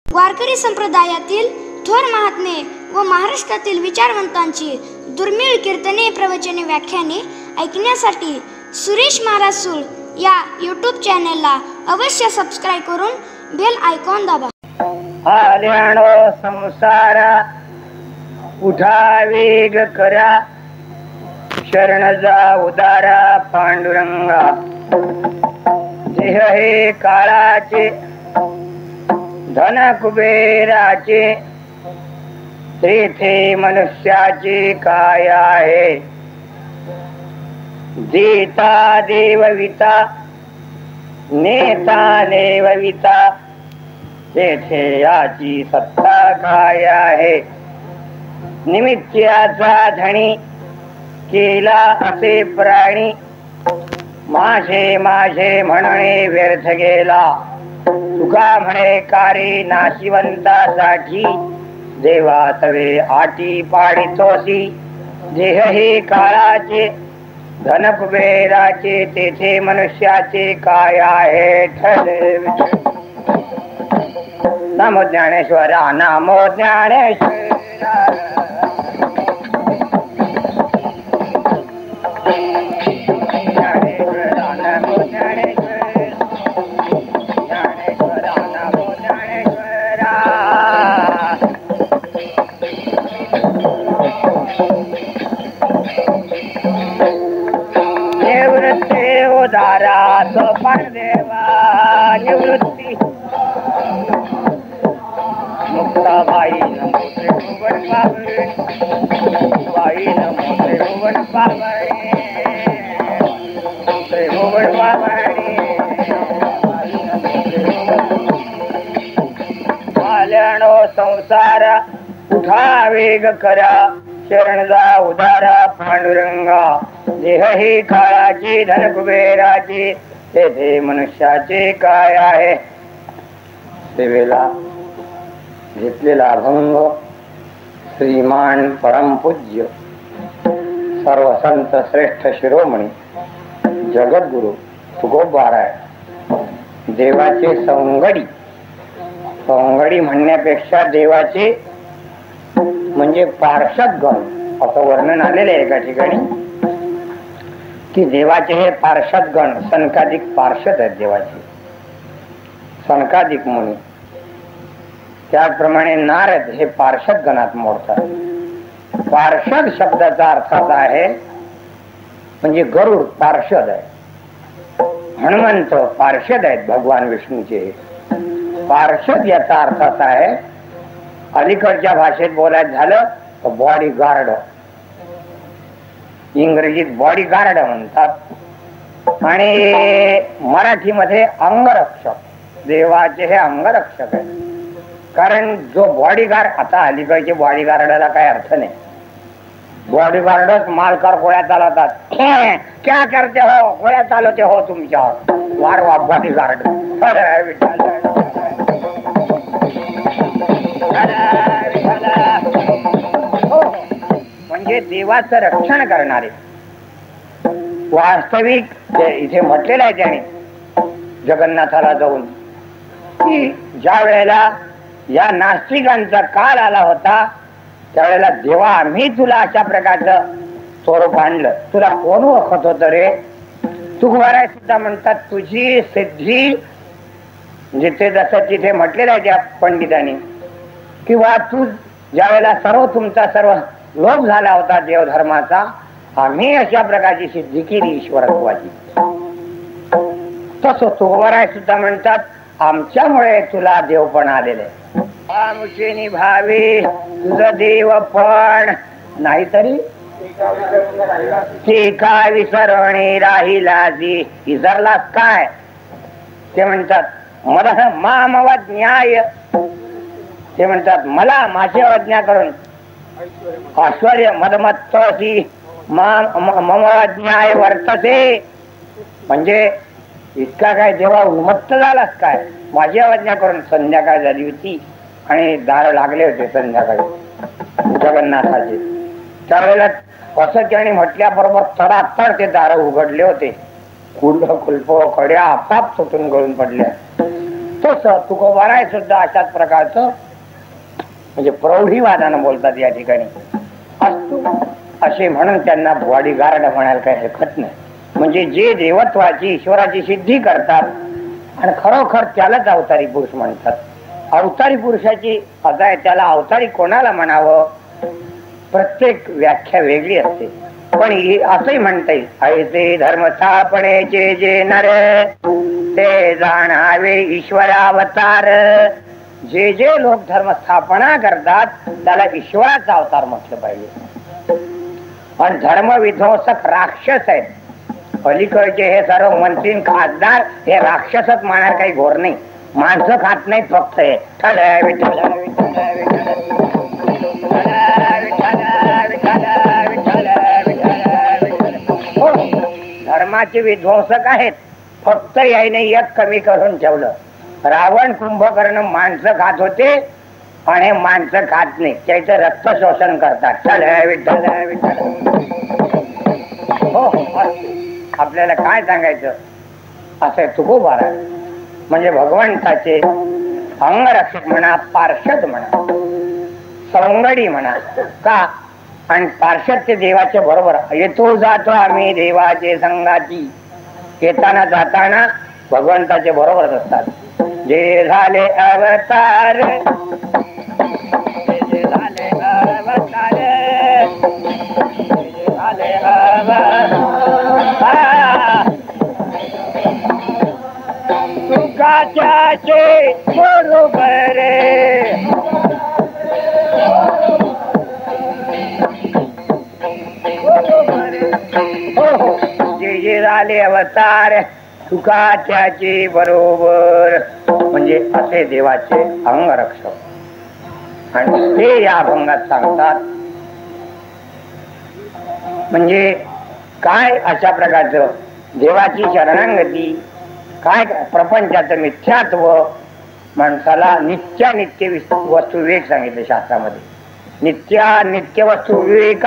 वारकरी संप्रदायातील थोर महात्मे व महाराष्ट्रातील विचारवंतांची दुर्मिळ कीर्तने, प्रवचने, व्याख्याने ऐकण्यासाठी सुरेश महाराज सूळ या यूट्यूब चॅनेलला अवश्य सबस्क्राईब करून बेल आयकॉन दाबा. आल्यानो संसारा उठा वेग करा, शरण जा उदारा पांडुरंगा. देह हे काळाचे धन कुबेराचे, तेथे मनुष्याचे काय आहे. देता देवविता, नेता देवविता, तेथे याची सत्ता काय आहे. निमित्याचा धणी केला असे प्राणी, माझे माझे म्हणणे व्यर्थ गेला. तुका म्हणे कारे नाशिवंतासाठी, देवा तवे आटी पाडितोसी. देह हे काळाचे धन कुबेराचे, तेथे मनुष्याचे काय आहे. नमो ज्ञानेश्वरा, नमो ज्ञानेश्वरा. निवृत्ती उदारा सोपान देवा, निवृत्ती मुक्ताबाई नमो त्रिभुवन पावळे, बाई नमो त्रिभुवन पावळे, त्रिभुवन पावळे. आल्यानो संसारा उठा वेग करा, शरण जा उदारा पांडुरंगा. देह ही काळाची धन कुबेराची, तेथे मनुष्याचे काय आहे. सेवेला घेतलेला अभंग श्रीमान परमपूज्य सर्व संत श्रेष्ठ शिरोमणी जगद्गुरु तुकोबाराय देवाचे सवंगडी. सवंगडी म्हणण्यापेक्षा देवाचे म्हणजे पार्षद गण असं वर्णन आलेले आहे एका ठिकाणी, की देवाचे हे पार्षद गण सनकाधिक पार्षद आहेत. देवाचे सनकाधिक मुनी, त्याचप्रमाणे नारद हे पार्षद गणात मोडतात. पार्षद शब्दाचा अर्थ असा आहे म्हणजे गरुड पार्षद आहे, हनुमंत पार्षद आहेत भगवान विष्णूचे. पार्षद याचा अर्थ असा आहे, अलीकडच्या भाषेत बोलायचं झालं तर बॉडी गार्ड, इंग्रजीत बॉडी गार्ड म्हणतात, आणि मराठीमध्ये अंगरक्षक. देवाचे हे अंगरक्षक आहे. कारण जो बॉडीगार्ड, आता अलीकडचे बॉडीगार्डाला काय अर्थ नाही. बॉडीगार्डच मालकार गोळ्या चालवतात. क्या करते हो, गोळ्या चालवते हो तुमच्यावर, वाढवा बॉडीगार्ड. म्हणजे देवाचं रक्षण करणारे. वास्तविक इथे म्हटलेलं आहे त्याने जगन्नाथाला जाऊन, की ज्या वेळेला या नास्तिकांचा काळ आला होता, त्यावेळेला देवा मी तुला अशा प्रकारचं स्वरूप आणलं, तुला कोण ओळखत होत रे. तुकोबाराय सुद्धा म्हणतात तुझी सिद्धी, जिथे जसं तिथे म्हटलेलं आहे त्या पंडितांनी, किंवा तू ज्या वेळेला तुमचा सर्व लोभ झाला होता देवधर्माचा, आम्ही अशा प्रकारची सिद्धी केली ईश्वरत्वाची. तसं तुकोबाराय सुद्धा म्हणतात आमच्यामुळे तुला देवपण आलेले. आमचे निभावे तुझं देव पण, नाहीतरी ते काय विसरणे राहिला. विसरलास काय. ते म्हणतात मला मामवा न्याय, ते म्हणतात मला माझी आज्ञा करून ऐश्वर्य मदमत्तसी मम न्याय वर्तते. म्हणजे इतका काय देवा उन्मत्त झालास काय, माझी आज्ञा करून. संध्याकाळ झाली होती आणि दार लागले होते संध्याकाळी जगन्नाथाचे. त्यावेळेला असं त्याने म्हटल्याबरोबर तडातड ते दार उघडले होते. कुलप कड्या आपाप सुटून गळून पडल्या. तो तस तुकोबाराय सुद्धा अशाच प्रकारचं म्हणजे प्रौढीवादानं बोलतात या ठिकाणी असतो असे म्हणून त्यांना बॉडीगार्ड म्हणायला काही हरकत नाही. म्हणजे जे देवत्वाची ईश्वराची सिद्धी करतात आणि खरोखर त्यालाच अवतारी पुरुष म्हणतात. अवतारी पुरुषाची अजाय त्याला अवतारी कोणाला म्हणावं प्रत्येक व्याख्या वेगळी असते. पण असंही म्हणता येईल ऐसे धर्म स्थापनेचे जे नर ते जाणावे ईश्वरावतार. जे जे लोक धर्म स्थापना करतात त्याला ईश्वराचा अवतार म्हटलं पाहिजे. पण धर्म विध्वंसक राक्षस आहेत. अलीकडचे हे सर्व मंत्री खासदार हे राक्षसच मानायला काही घोर नाही. माणसं खात नाही फक्त हे धर्माचे विध्वंसक आहेत. फक्त याने एक कमी करून ठेवलं. रावण कुंभकर्ण माणसं खात होते आणि माणसं खात नाही त्याचं रक्त शोषण करतात. चल विठ्ठल विठ्ठल. हो आपल्याला काय सांगायचं असं तुकोबाराय म्हणजे भगवंताचे अंगरक्षक म्हणा पार्षद म्हणा सवंगडी म्हणा का. आणि पार्षद ते देवाच्या बरोबर येतो जातो आम्ही देवाचे संगाती. येताना जाताना भगवंताचे बरोबरच असतात. जे झाले अवतार जे झाले अवतार जे झाले अवतार तुकाच्याचे बरोबर जे जे झाले अवतार तुकाच्याचे बरोबर म्हणजे असे देवाचे अंगरक्षक. आणि ते या अभंगात सांगतात म्हणजे काय अशा प्रकारचं देवाची शरणांगती काय प्रपंचाचं मिथ्यात्व माणसाला नित्यानित्य वस्तू विवेक सांगितले शास्त्रामध्ये. नित्य वस्तू विवेक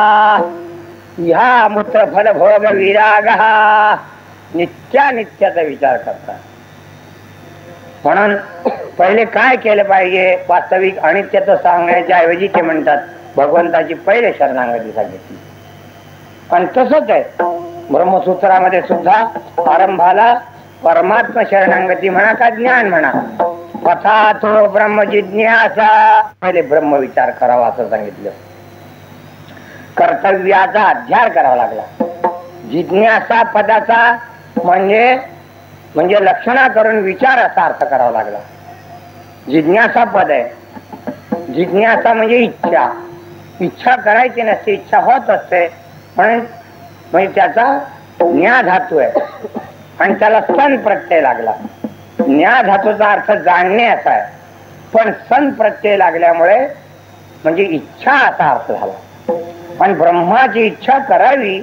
ह्या मूत्र फल भोग विराग नित्यानित्याचा विचार करतात. म्हणून पहिले काय केलं पाहिजे वास्तविक अनित्याचं सांगण्याच्या ऐवजी ते म्हणतात भगवंताची पहिले शरणागती सांगितली. आणि तसंच आहे ब्रह्मसूत्रामध्ये सुद्धा आरंभाला परमात्मा शरणागती म्हणा का ज्ञान म्हणा पथा तो ब्रह्म जिज्ञासा पहिले ब्रह्म विचार करावा असं सांगितलं. कर्तव्याचा अध्याय करावा लागला. जिज्ञासा पदाचा म्हणजे लक्षणा करून विचार असा अर्थ करावा लागला. जिज्ञासा पद आहे. जिज्ञासा म्हणजे इच्छा करायची नसते इच्छा होत असते म्हणून म्हणजे त्याचा न्या धातू आहे आणि त्याला सन प्रत्यय लागला. न्या धातूचा अर्थ जाणणे असा आहे पण सन प्रत्यय लागल्यामुळे म्हणजे इच्छा असा अर्थ झाला. पण ब्रह्माची इच्छा करावी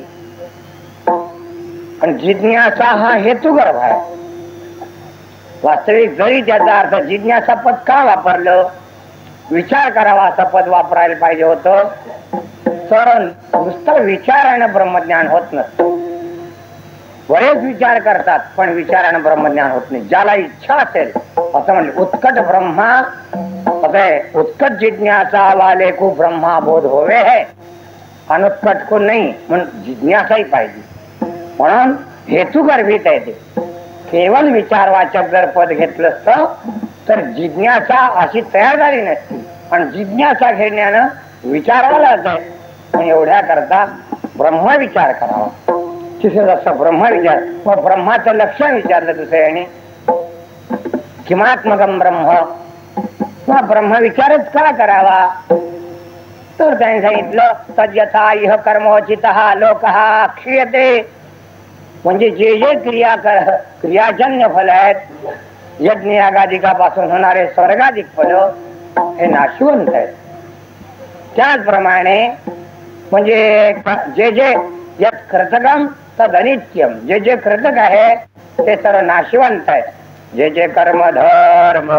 पण जिज्ञासा हा हेतुगर्भ आहे. वास्तविक जरी त्याचा अर्थ जिज्ञासा पद का वापरलं विचार करावा असं पद वापरायला पाहिजे होतं तर नुसतं विचारानं ब्रह्मज्ञान होत नसतं. बरेच विचार करतात पण विचारानं ब्रह्मज्ञान होत नाही. ज्याला इच्छा असेल असं म्हणले उत्कट ब्रह्मा उत्कट जिज्ञासा वाले को ब्रह्मा बोध होवे है अनुत्कट को नाही म्हणून जिज्ञासाही पाहिजे. म्हणून हेतुगर्भित आहे ते. केवळ विचारवाचक जर पद घेतलं असतं तर जिज्ञासा अशी तयार झाली नसती. पण जिज्ञासा घेण्यानं विचाराला जाय एवढ्या करता ब्रह्मविचार करावा. तिथे असं ब्रह्मविचार मग ब्रह्माचं लक्षण विचारलं दुसऱ्याने किमात्मकम ब्रह्म मग ब्रह्मविचारच का करावा तर त्याने सांगितलं तद्यथा इह कर्मोचित लोक क्षीयते म्हणजे जे जे क्रियाजन्य फल आहेत यज्ञ यागादिकापासून होणारे स्वर्गाधिक फल हे नाशवंत आहेत. त्याचप्रमाणे म्हणजे जे जे यत् कृतकम तद अनित्यम जे जे कृतक आहे ते सर्व नाशवंत आहे. जे जे कर्म धर्म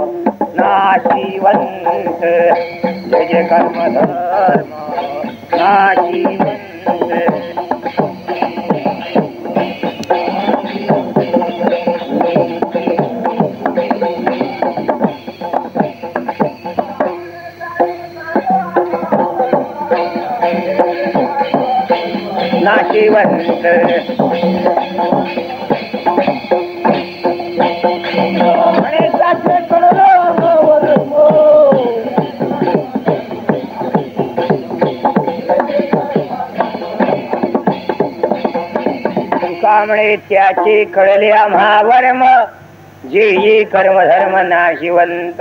नाशिवंत जे जे कर्म धर्म नाशिवंत नाशिवंत कामळे त्याची कळले आम्हा वर्म जे ये कर्म धर्म नाशिवंत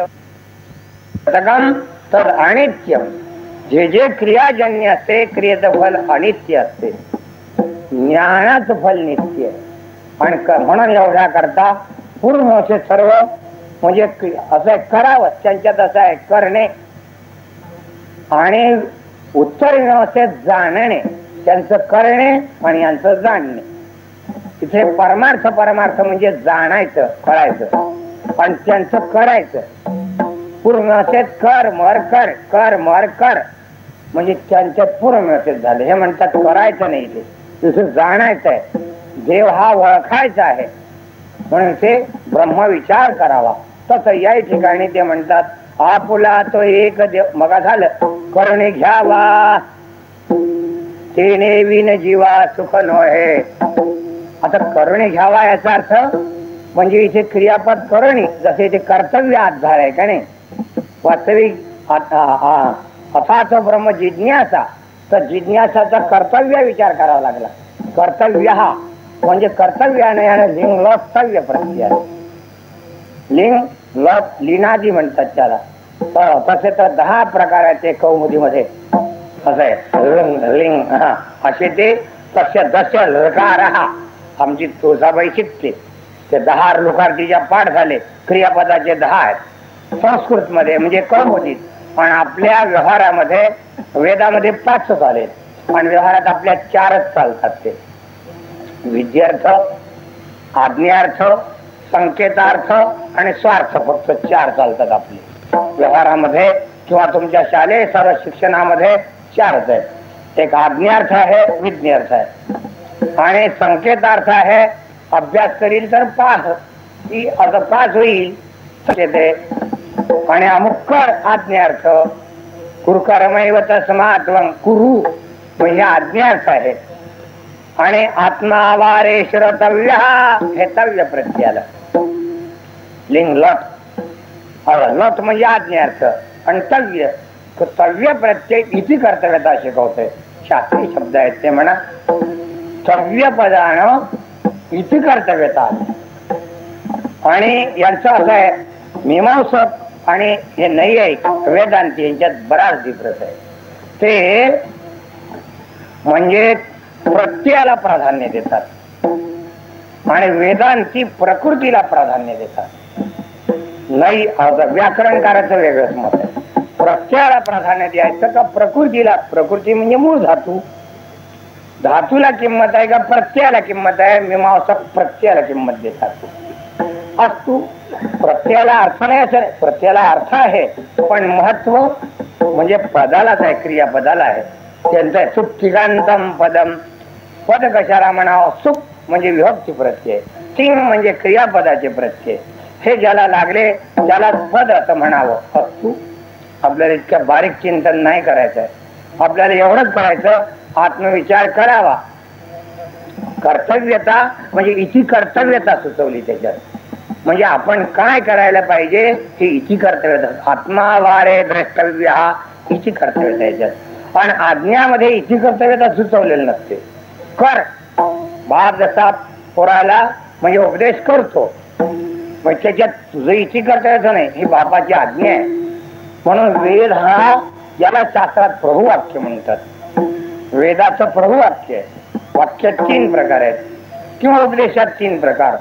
तर अनित्य जे जे क्रियाजन्य असते क्रियेचं फल अनित्य असते ज्ञानाचं फल नित्य आणि म्हणून एवढ्या करता पूर्ण असे सर्व म्हणजे असं करावं त्यांच्यात असं आहे करणे आणि उत्तर असे जाणणे त्यांचं करणे आणि यांचं जाणणे इथे परमार्थ परमार्थ म्हणजे जाणायचं कळायचं आणि त्यांचं करायचं पूर्ण असे कर मर कर कर मर कर म्हणजे त्यांच्यात पूर्ण असे झाले हे म्हणतात करायचं नाही ते तिथे जाणायचं आहे देव हा ओळखायचा आहे म्हणून ते ब्रह्मविचार करावा तसं या ठिकाणी ते म्हणतात आपुला तो एक देव मग झालं करणे घ्यावा तेने विन जीवा सुख नोहे आता करणे घ्यावा याचा अर्थ म्हणजे इथे क्रियापद करणे जसे इथे कर्तव्य हात झालाय का नाही वास्तविक असाच ब्रह्म जिज्ञासा तर जिज्ञासाचा कर्तव्य विचार करावा लागला कर्तव्य हा म्हणजे कर्तव्याने याने लिंग लस्तव्य प्रत्यय लिंग लस लिनादी म्हणतात त्याला तसे तर 10 प्रकाराचे कौमुदीमध्ये असं आहे लिंग हा असे ते तसे दश लकार हा आमची तुळजाबाई शिकते ते 10 लुकार तिच्या पाठ झाले क्रियापदाचे 10 आहेत संस्कृत मध्ये म्हणजे कौमुदीत पण आपल्या व्यवहारामध्ये वेदामध्ये 5 झाले आणि व्यवहारात आपल्या 4च चालतात ते विद्यार्थ आज्ञार्थ संकेतार्थ आणि स्वार्थ फक्त 4 चालतात आपले व्यवहारामध्ये किंवा तुमच्या शालेय सर्व शिक्षणामध्ये 4च आहेत एक आज्ञार्थ आहे विज्ञार्थ आहे आणि संकेतार्थ आहे अभ्यास करील तर पास की असं पास होईल ते आणि अमुक्कर आज्ञार्थ कुरकरमैव तस्मात् कुरु म्हणजे आज्ञार्थ आहे आणि आत्मावारे श्रोतव्य हे तव्य प्रत्ययाला लिंग लट लट म्हणजे आज्ञार्थ आणि तव्य तव्य प्रत्यय इथे कर्तव्यता शिकवते शास्त्रीय शब्द आहेत ते म्हणा तव्य पदानं इथे कर्तव्यता आणि यांचं असं आहे मीमांसक आणि हे नैयायिक वेदांती यांच्यात बराच डिफरन्स आहे ते म्हणजे प्रत्ययाला प्राधान्य देतात आणि वेदांती प्रकृतीला प्राधान्य देतात नाही व्याकरणकाराचं वेगळंच मत आहे प्रत्ययाला प्राधान्य द्यायचं का प्रकृतीला प्रकृती म्हणजे मूळ धातू धातूला किंमत आहे का प्रत्ययाला किंमत आहे मीमांसक प्रत्ययाला किंमत देतात असतो प्रत्ययाला अर्थ नाही असं प्रत्ययाला अर्थ आहे पण महत्व म्हणजे पदालाच आहे क्रियापदाला आहे त्यांचं सुप्तिकांतम पदम पद कशाला म्हणावं सुख म्हणजे विभक्ती प्रत्यय तिंग म्हणजे क्रियापदाचे प्रत्यय हे ज्याला लागले त्याला पद असं म्हणावं असतो आपल्याला इतकं बारीक चिंतन नाही करायचं आपल्याला एवढंच करायचं आत्मविचार करावा कर्तव्यता म्हणजे इथे कर्तव्यता सुचवली त्याच्यात म्हणजे आपण काय करायला पाहिजे हे इथे कर्तव्यता आत्मावारे द्रष्टव्य हा इथे कर्तव्यता याच्यात पण आज्ञामध्ये इथे कर्तव्यता सुचवलेलं नसते कर बाप जसा पोराला म्हणजे उपदेश करतो मग त्याच्यात तुझं इथे कर्तव्यता नाही ही बापाची आज्ञा आहे म्हणून वेद हा याला शास्त्रात प्रभुवाक्य म्हणतात वेदाचं प्रभुवाक्य आहे वाक्यात 3 प्रकार आहेत किंवा उपदेशात 3 प्रकार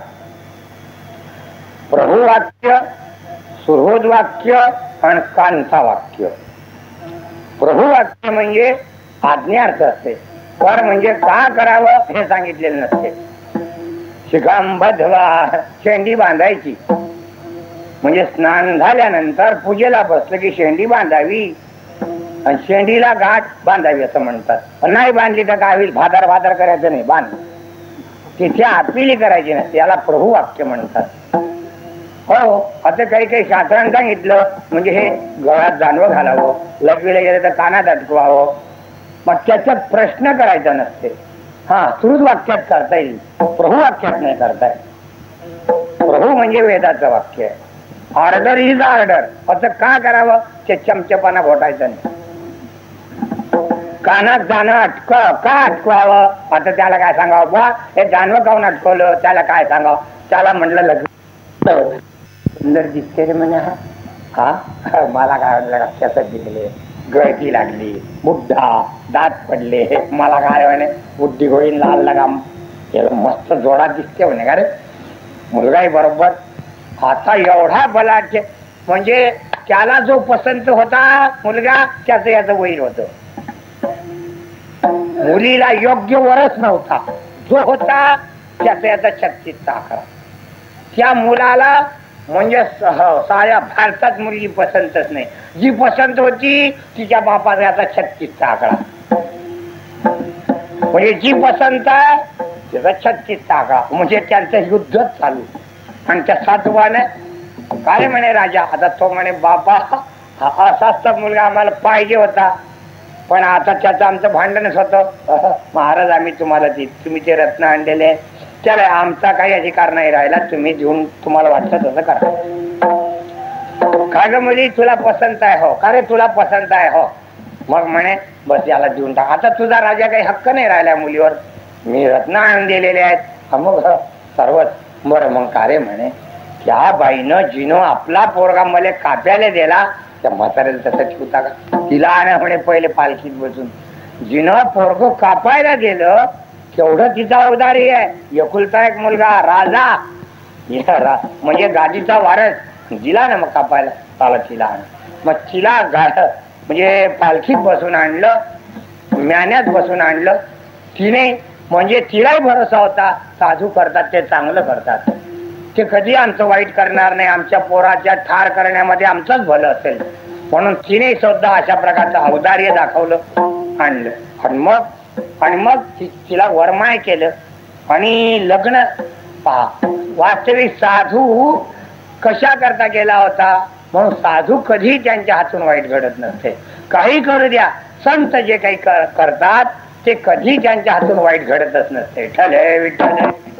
प्रभुवाक्य सुहृदवाक्य आणि कांता वाक्य प्रभुवाक्य म्हणजे आज्ञार्थ असते कर म्हणजे का करावं हे सांगितलेलं नसते शिखांबधवा शेंडी बांधायची म्हणजे स्नान झाल्यानंतर पूजेला बसलं की शेंडी बांधावी आणि शेंडीला गाठ बांधावी असं म्हणतात नाही बांधली तर काय होईल भादर भादर करायचं नाही बांध तिथे आपिली करायची नसते याला प्रभुवाक्य म्हणतात हो आता काही काही शास्त्रांनी सांगितलं म्हणजे हे गळ्यात जानवं घालावं लग्वीला गेलं तर कानात अटकवावं मग त्याच्यात प्रश्न करायचा नसते सुहृद वाक्यात करता येईल, प्रभू वाक्यात नाही करता येईल. प्रभू म्हणजे वेदाचं वाक्य आहे. Order is order. असं का करावं ते चमचेपणा घोटायचं नाही. कानात जाणं का अटकवावं? आता त्याला काय सांगावं बा, हे जानवं काऊन अटकवलं, त्याला काय सांगावं? त्याला म्हटलं लग्न सुंदर दिसते रे म्हणे. हा मला काय वाटलं लक्षात दिले, गळती लागली, बुड्ढा, दात पडले, मला काय म्हणे बुद्धी होईल, लाल लगाम, मस्त जोडा दिसते म्हणे. का रे मुलगाही बरोबर. आता एवढा बलाढ्य, म्हणजे त्याला जो पसंत होता मुलगा त्याचं याचं वैर होत. मुलीला योग्य वरच नव्हता, जो होता त्याचा याचा 36चा आकडा. त्या मुलाला म्हणजे साऱ्या भारतात मुलगी पसंतच नाही. जी पसंत होती तिच्या बापाचा याचा 36चा आकडा. म्हणजे जी पसंत आहे त्याचा 36चा आकडा. म्हणजे त्यांचं युद्धच चालू. आणि त्या 7वाने काय म्हणे राजा, आता तो म्हणे बापा असाच तर मुलगा आम्हाला पाहिजे होता, पण आता त्याचं आमचं भांडणच होतं. महाराज आम्ही तुम्हाला तुम्ही ते रत्न आणलेले, त्याला आमचा काही अधिकार नाही राहिला, तुम्ही देऊन तुम्हाला वाटतं तसं करा. का ग मुली तुला पसंत आहे? हो. का रे तुला पसंत आहे? हो. मग म्हणे बस याला देऊन टाक. आता तुझा राजा काही हक्क नाही राहिला मुलीवर, मी रत्न आणून दिलेले आहेत. मग सर्वच बरं. मग का रे म्हणे त्या बाईनं जिनो आपला पोरगा मला काप्याला दिला, त्या म्हाताऱ्याला तसं ठेवता का? तिला आणा म्हणे पहिले पालखीत बसून. जिनं पोरग कापायला गेलं केवढं तिचा अवतारी आहे. एकुलता एक मुलगा राजा, म्हणजे गादीचा वारस, दिला ना मग कापायला. चाला तिला आण. मग तिला म्हणजे पालखीत बसून आणलं, म्यान्यात बसून आणलं. तिने म्हणजे तिलाही भरोसा होता, साधू करतात ते चांगलं करतात, ते कधी आमचं वाईट करणार नाही, आमच्या पोराच्या ठार करण्यामध्ये आमचंच भलं असेल, म्हणून तिने सुद्धा अशा प्रकारचं औदार्य दाखवलं, आणलं. आणि मग तिला वरमाय केलं आणि लग्न. पहा वास्तविक साधू कशा करता गेला होता, म्हणून साधू कधी त्यांच्या हातून वाईट घडत नसते. काही करू द्या, संत जे काही करतात ते कधी त्यांच्या हातून वाईट घडतच नसते. ठले विठ्ठल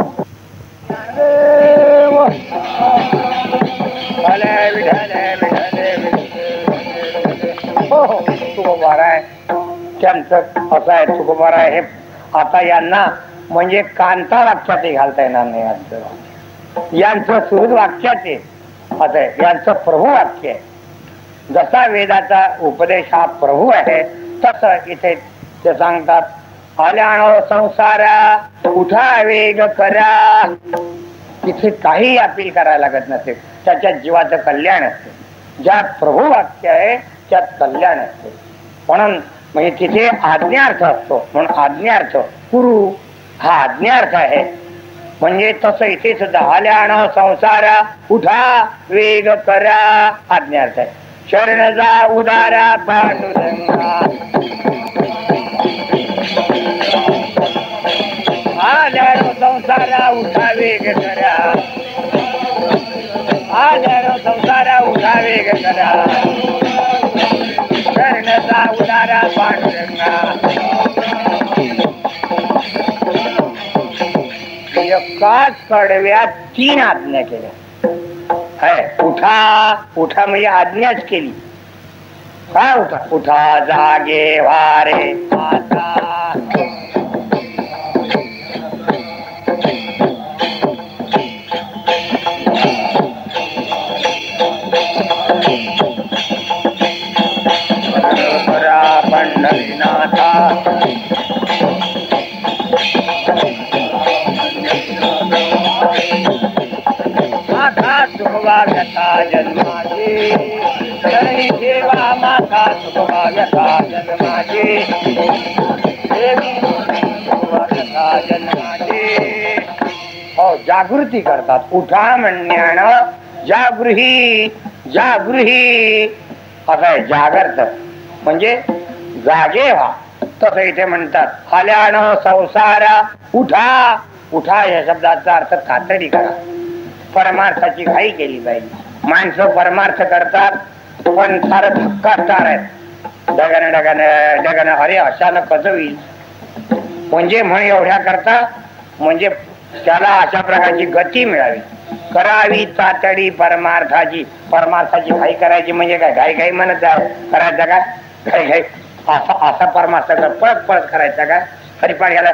तुकोबार आहे त्यांचं असं आहे. तुकोबार आहे हे आता यांना म्हणजे कांता वाक्यात घालता येणार नाही. यांचं सुहृद वाक्यात असं आहे, यांचं प्रभू वाक्य आहे. जसा वेदाचा उपदेश हा प्रभू आहे तसं इथे ते सांगतात, आल्यानो संसारा उठा वेग करा. तिथे काही अपील करायला लागत नसते, त्याच्यात जीवाचं कल्याण असते. ज्यात प्रभू वाक्य आहे त्यात कल्याण असते. म्हणून म्हणजे तिथे आज्ञार्थ असतो, म्हणून आज्ञार्थ कुरु हा आज्ञार्थ आहे. म्हणजे तसं इथे सुद्धा आल्यानो संसारा उठा वेग करा आज्ञार्थ आहे. शरण जा उदारा पांडुरंगा, आल्यानो संसारा उठा वेग करा, आल्यानो संसारा उठा वेग करा, शरण जा उदारा पांडुरंगा. एकाच कडव्यात 3 आज्ञा केल्या. उठा उठा म्हणजे आज्ञाच केली. काय उठा? उठा जागे वारे आता, पंढरीनाथा माता सुखवा व्यथा जन्माची, शरणी सेवा माता सुखवा व्यथा जन्माची, सुखवा व्यथा जन्माची. हो जागृती करतात. उठा म्हणण्यानं जागृही जागृही असं आहे. जागृत म्हणजे जागे व्हा, तसं इथे म्हणतात. आल्यानं संसारा उठा. उठा या शब्दाचा अर्थ तातडी करा. परमार्थाची घाई केली पाहिजे. माणसं परमार्थ करतात पण फार धक्कादार आहेत. डगन डगन डगन, अरे अशानं कसं होईल, म्हणजे म्हण एवढ्या करता म्हणजे त्याला अशा प्रकारची गती मिळावी. करावी तातडी परमार्थाची. परमार्थाची घाई करायची म्हणजे काय? घाई घाई म्हणत करायचं काय? घाई घाई असा असा परमार्थ पळत पळत करायचा काय? हरिपाठ घ्यायला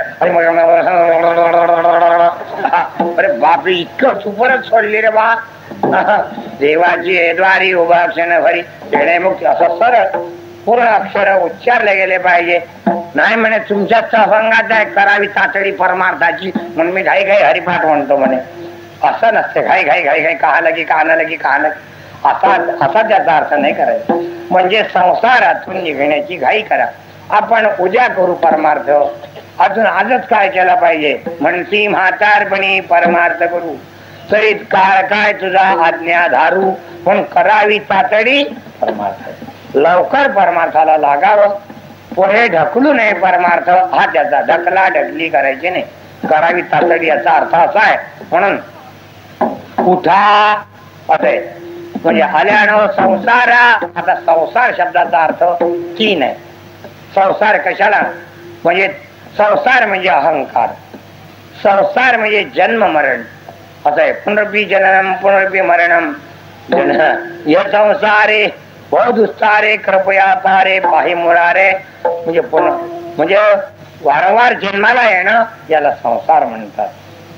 अरे बापरे, इतकं सुपरच सोडली रे बा. देवाची द्वारी उभा क्षण भरी येणे मुक्ती असं सरळ पूर्ण अक्षर उच्चारले गेले पाहिजे. नाही म्हणे तुमच्याच अभंगात आहे करावी तातडी परमार्थाची म्हणून मी घाई घाई हरिपाठ म्हणतो म्हणे. असं नसते. घाई घाई घाई घाई कहालं की कहालं की कहालं असा असा त्याचा अर्थ नाही करायचा. म्हणजे संसारातून निघण्याची घाई करा. आपण उद्या करू परमार्थ. अजून आजच काय केला पाहिजे? म्हणती म्हातारपणी परमार्थ करू तरीत काळ काय तुझा आज्ञा धारू पण करावी तातडी परमार्थ. लवकर परमार्थाला लागावं. पुढे ढकलू नये परमार्थ. हा त्याचा ढकला ढकली करायची नाही. करावी तातडी याचा अर्थ असा आहे. म्हणून उठा असे म्हणजे आल्यानं संसारा. आता संसार शब्दाचा अर्थ तीन आहे. संसार कशाला? म्हणजे संसार म्हणजे अहंकार. संसार म्हणजे जन्म मरण असं आहे. पुनरपी जननम पुनरपी मरणम य संसारे बहुदुस्तारे कृपया तारे पाही मुरारे. म्हणजे म्हणजे वारंवार जन्माला येणं याला संसार म्हणतात.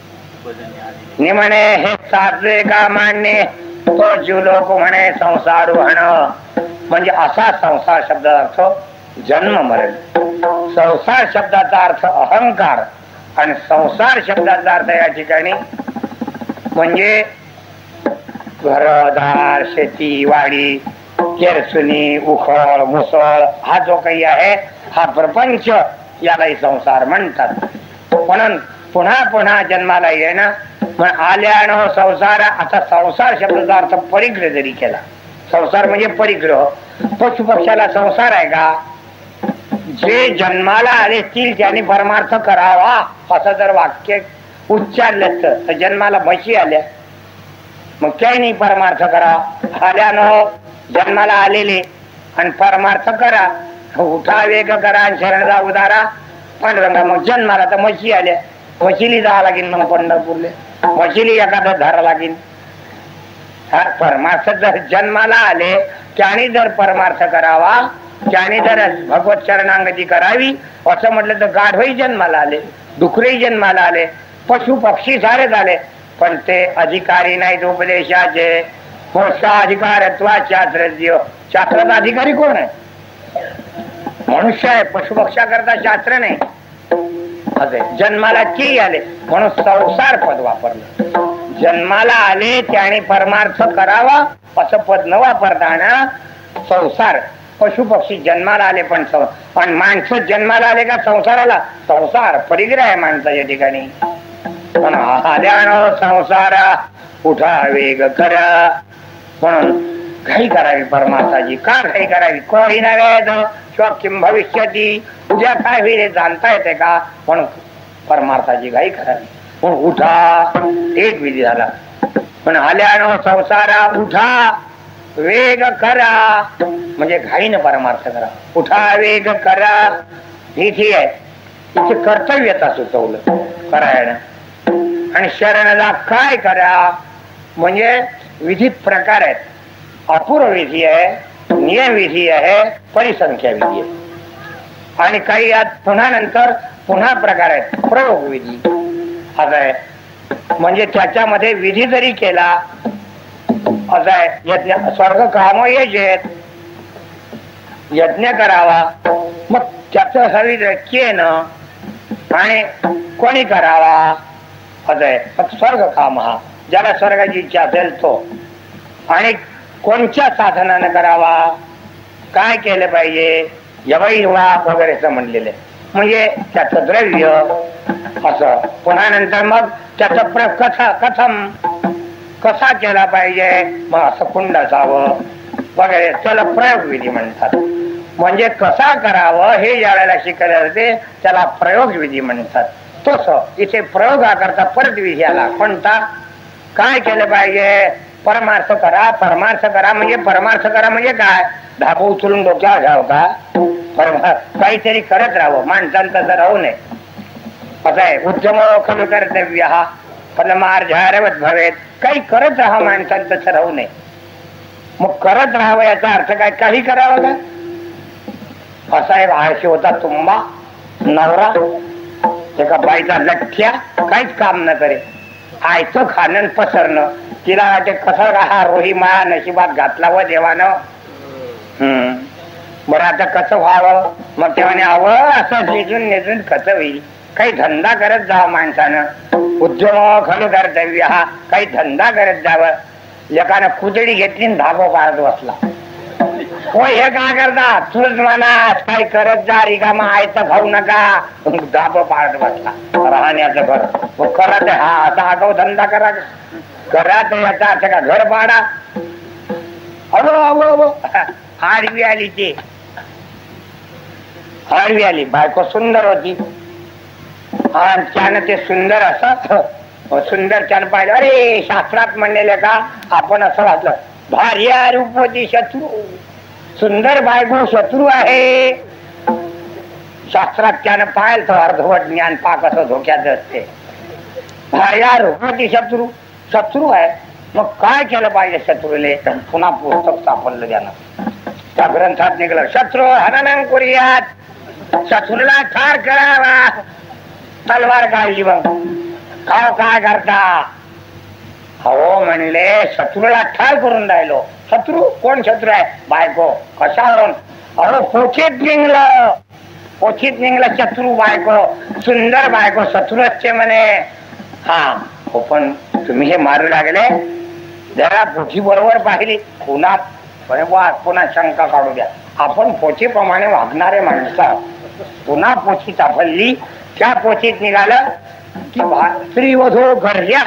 म्हणे हे साधे का मांडणे तो जीव लोक म्हणे संसार होण. म्हणजे असा संसार शब्दाचा अर्थ जन्म मरण. संसार शब्दाचा अर्थ अहंकार आणि संसार शब्दाचा अर्थ या ठिकाणी म्हणजे घरदार शेती वाडी केरसुनी उखळ मुसळ हा जो काही आहे हा प्रपंच यालाही संसार म्हणतात. म्हणून पुन्हा पुन्हा जन्माला येणं आल्यानं संसार. आता संसार शब्दाचा अर्थ परिग्रह जरी केला. संसार म्हणजे परिग्रह. पशु पक्षाला संसार आहे का? जे जन्माला आले असतील त्यांनी परमार्थ करावा असं जर वाक्य उच्चारलं तर जन्माला म्हशी आल्या मग काही नाही परमार्थ करा. आल्यानं जन्माला आलेले आणि परमार्थ करा. उठा वेग करा आणि शरणदा उदारा पांडुरंगा. मग जन्माला तर म्हशी आल्या. म्हशीली जावं लागेल मग पंढरपूरले. म्हशीली एखादा धारा लागेल. हा परमार्थ जर जन्माला आले त्याने जर परमार्थ करावा त्याने जर भगवत चरणांगती करावी असं म्हटलं तर गाढवही जन्माला आले डुकरेही जन्माला आले पशु पक्षी सारे झाले पण ते अधिकारी नाहीत उपदेशाचे. मोठा अधिकारत्वा शास्त्रज्ञ. शास्त्राचा अधिकारी कोण आहे? मनुष्य आहे. पशुपक्षा करता शास्त्र नाही. असे जन्माला की आले म्हणून संसार पद वापरलं. जन्माला आले त्याने परमार्थ करावा असं पद न वापरताना संसार. पशु पक्षी जन्माला आले पण माणसं जन्माला आले का संसाराला? संसार परिग्रह आहे माणसाच्या ठिकाणी. आल्यानं संसारा उठा वेग करा. म्हणून घाई करावी परमार्थाची. का घाई करावी? कोणी नव्हे किम भविष्यती. उद्या काय होईल जाणता येते का? म्हणून परमार्थाची घाई करावी. म्हणून उठा एक विधी झाला. पण आल्यानं संसारा उठा वेग करा म्हणजे घाईनं परमार्थ करा. उठा वेग करा ही आहे. तिथे कर्तव्यता सुचवलं करायला. आणि शरणला काय करा म्हणजे विधित प्रकार आहेत. अपूर्व विधी आहे, नियम विधी आहे, परिसंख्या विधी आहे आणि काही यात पुन्हा नंतर पुन्हा प्रकार आहेत. प्रयोग विधी असं आहे. म्हणजे त्याच्यामध्ये विधी जरी केला असं आहे. यज्ञ स्वर्ग काम येत यज्ञ करावा मग त्याचं हवी केनं आणि कोणी करावा असं आहे. स्वर्ग काम हा ज्याला स्वर्गाची इच्छा असेल तो. आणि कोणत्या साधनानं करावा काय केलं पाहिजे यवई वगैरे असं म्हणलेलं आहे. म्हणजे त्याचं द्रव्य असं. पुन्हा नंतर मग त्याचा कसा केला पाहिजे मग असं कुंड असावं वगैरे त्याला प्रयोग विधी म्हणतात. म्हणजे कसा करावं हे ज्या वेळेला शिकायला जाते त्याला प्रयोग विधी म्हणतात. तस इथे प्रयोगाकरता परत विधी आला. कोणता? काय केलं पाहिजे? परमार्थ करा. परमार्थ करा म्हणजे काय? धाबा उचलून डोक्यावर घ्यावं का? काहीतरी करत राहावं. माणसांचं तर राहू नये. असं आहे. उद्यम खलु कर्तव्य हा फलमार्जारवत भवेत. काही करत राहा माणसानं, तसं राहू नये. मग करत राहावं याचा अर्थ काय? काही करावं का? असा एक आळशी होता तुम्हा नवरा, एका बाईचा लठ्ठ्या, काहीच काम न करे, आयचं खाणं पसरणं. तिला वाटे कसं राहा रोही माया नशिबात घातला व देवानं. बरं आता कसं व्हावं? मग तेव्हा हवं असं निजून निजून कसं होईल? काही धंदा करत जावं माणसानं. उद्योग खलु कर्तव्य हा, काही धंदा करत जावं. एकानं कुदडी घेतली धाबो पाळत बसला. हो हे काय करता? तुझ म्हणा काही करत जा, रिकामा आयचं खाऊ नका. धाबो पाळत बसला राहण्याचं घर. मग करत हा असा आगाऊ धंदा करा, घरात याचा अर्थ का घर पाडा. अहो आडवी आली, ती आडवी आली. बायको सुंदर होती आणि त्यानं ते सुंदर असं सुंदर त्यानं पाहिलं. अरे शास्त्रात म्हणलेले का आपण असं वाचलं, भार्या रूपवती शत्रू. सुंदर बायको शत्रू आहे. शास्त्रात त्यानं पाहिलं तर अर्धवट ज्ञान पाक असं धोक्याचं असते. भार्या रूपवती शत्रू, शत्रू आहे. मग काय केलं पाहिजे शत्रूले? पुन्हा पुस्तक सापडलं त्यानं. त्या ग्रंथात निघालं, शत्रू हननं करूयात, शत्रूला ठार करावा. तलवार काढली. मग काय करता? हो म्हणले शत्रूला ठार करून राहिलो. शत्रू कोण? शत्रू आहे बायको. कशावरून? अहो पोथीत निघलं, पोथीत निघलं शत्रू बायको. सुंदर बायको शत्रूचे म्हणे. हा हो, पण तुम्ही हे मारू लागले. जरा पोथी बरोबर पाहिली पुन्हा पुन्हा शंका काढू द्या. आपण पोथीप्रमाणे वागणारे माणसं. पुन्हा पोथी सापडली. त्या पोथीत निघालं की स्त्री वधू गर्या,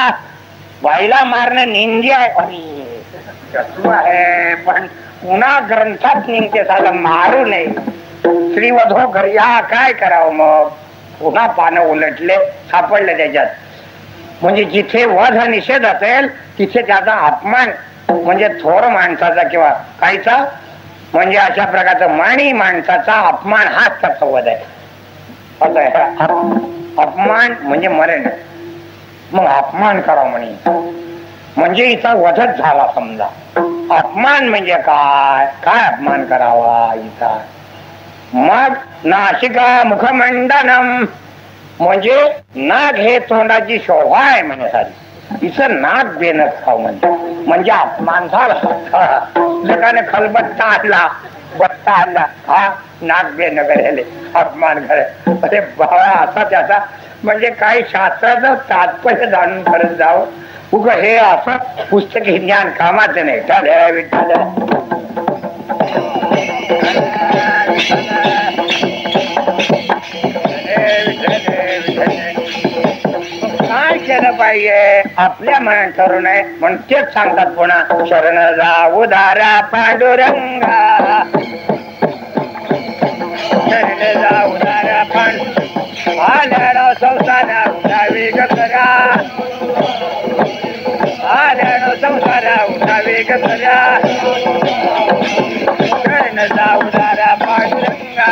बाईला मारणं निंदी आहे. शत्रू आहे पण पुन्हा ग्रंथात निघते झालं मारू नये. स्त्री वधू गर्या काय करावं? मग पुन्हा पानं उलटले, सापडले त्याच्यात. म्हणजे जिथे वध निषेध असेल तिथे त्याचा अपमान, म्हणजे थोर माणसाचा किंवा काहीचा, म्हणजे अशा प्रकारचा माणी माणसाचा अपमान हाच त्याचा वध आहे. असं आहे. अपमान म्हणजे मरण. मग अपमान करावं म्हणजे हिचा वधच झाला समजा. अपमान म्हणजे काय? काय अपमान करावा हिचा? मग नाशिका मुखमंडनम, म्हणजे नाक हे तोंडाची शोभा आहे म्हणे सारी. हिचं नाक बेन खाव म्हणजे अपमान झाला. जगाने खलबत्ता आणला, बत्ता आणला, हा नाक बेन करेले अपमान करे. अरे बाबा असा त्याचा म्हणजे काही शास्त्राचं तात्पर्य जाणून करत जावं. उग हे असं पुस्तकी ज्ञान कामाचं नाही. काय केलं पाहिजे? आपल्या मनात ठरू नये म्हणून तेच सांगतात पुन्हा, शरण जाऊ दारा पांडुरंगा, शरण जाऊ दारा आल्यानं संसारा उठावे गकरा, आल्यानं संसारा उठावे गकरा, शरण जाऊ दारा पांडुरंगा.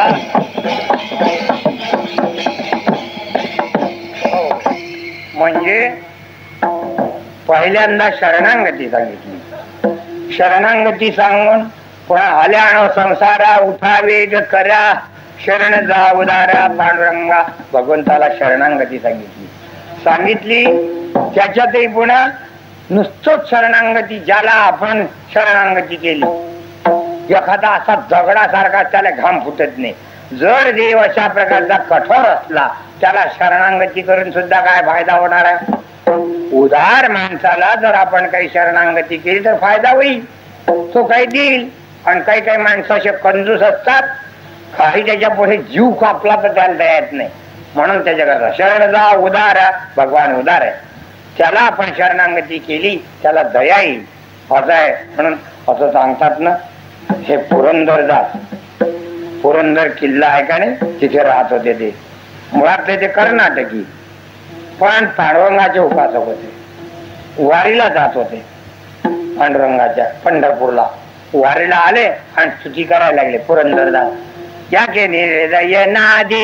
म्हणजे पहिल्यांदा शरणांगती सांगितली. शरणांगती सांगून पुन्हा आल्यानं संसारा उठावे करा, शरण जाऊ दारा पांडुरंगा. भगवंताला शरणांगती सांगितली. त्याच्यातही पुन्हा नुसतंच शरणांगती, ज्याला आपण शरणांगती केली, एखादा असा दगडासारखा त्याला घाम फुटत नाही. जर देव अशा प्रकारचा कठोर असला त्याला शरणांगती करून सुद्धा काय फायदा होणार आहे? उदार माणसाला जर आपण काही शरणांगती केली तर फायदा होईल, तो काही देईल. आणि काही काही माणसं असे कंजूस असतात, काही त्याच्या पुढे जीव कापला तर त्याला दया येत नाही. म्हणून त्याच्याकरता शरण जा उदार, भगवान उदार आहे, त्याला आपण शरणांगती केली त्याला दया येईल असं आहे. म्हणून असं सांगतात ना, हे पुरंदर किल्ला आहे का नाही, तिथे राहत होते ते. मुळात ते कर्नाटकी, पण पांडुरंगाचे उपासक होते. वारीला जात होते पांडुरंगाच्या पंढरपूरला. वारीला आले आणि स्तुती करायला लागले पुरंदरदास. याके निर्दय नादी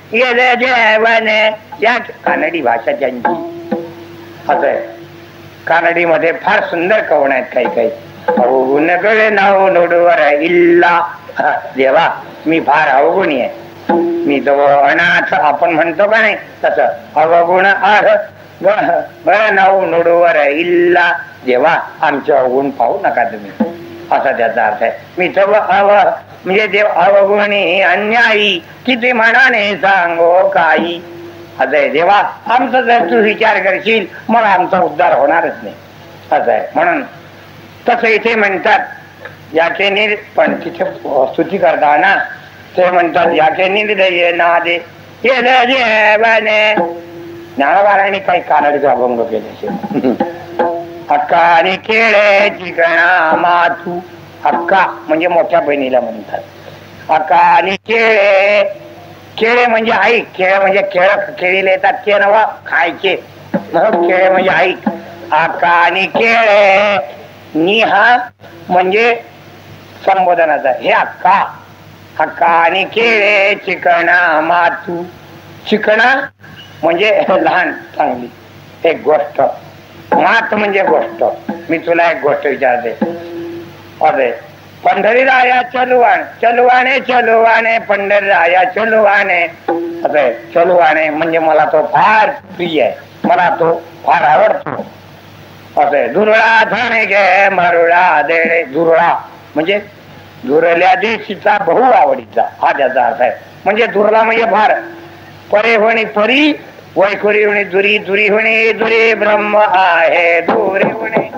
येले जेवणे या कानडी भाषा त्यांची असं आहे. कानडीमध्ये फार सुंदर कवण आहेत काही काही. अवगुणकडे नाव नोडवर इल्ला. देवा मी फार अवगुणी आहे, मी तो अनाथ आपण म्हणतो का नाही तसं अवगुण आह नाव नोडवर इल्ला. देवा आमचे अवगुण पाहू नका तुम्ही, असा त्याचा अर्थ आहे. मी तव अव म्हणजे देव अवगुणी अन्यायी किती म्हणाने सांगो काही. असं आहे. देवा आमचा जर तू विचार करशील मग आमचा उद्धार होणारच नाही असं आहे. म्हणून तसं इथे म्हणतात याचे पण तिथे स्तुती करताना ते म्हणतात याचे निर्दय नादे जेवणे. ज्ञानोबारांनी काही कानडीचा अभंग केले. हक्का आणि खेळे चिकणा माथू. हक्का म्हणजे मोठ्या बहिणीला म्हणतात. हक्का आणि खेळे, खेळे म्हणजे आई, खेळ म्हणजे खेळ खेळीला येतात ते नवा खायचे, खेळ म्हणजे आई. हक्का आणि खेळे निहा म्हणजे संबोधनाचा हे हक्का. हक्का आणि खेळे चिकणा माथू. चिकणा म्हणजे लहान चांगली एक गोष्ट, मात म्हणजे गोष्ट. मी तुला एक गोष्ट विचारते. अरे पंढरी राया चलुवाण, चलुवाणे चलुवाणे पंढरी राया चलुवाणे. अरे चलुवाणे म्हणजे मला तो फार प्रिय आहे, मला तो फार आवडतो. असे दुर्ळा थाणे गे मरुळा देणे. दुर्ळा म्हणजे दुरल्या दिवशीचा बहु आवडीचा हा त्याचा अर्थ आहे. म्हणजे दुर्ला म्हणजे फार. परे होणे परी, वैखुरी होणे दुरी, दुरी होणे दुरे ब्रह्म आहे दुरे होणे.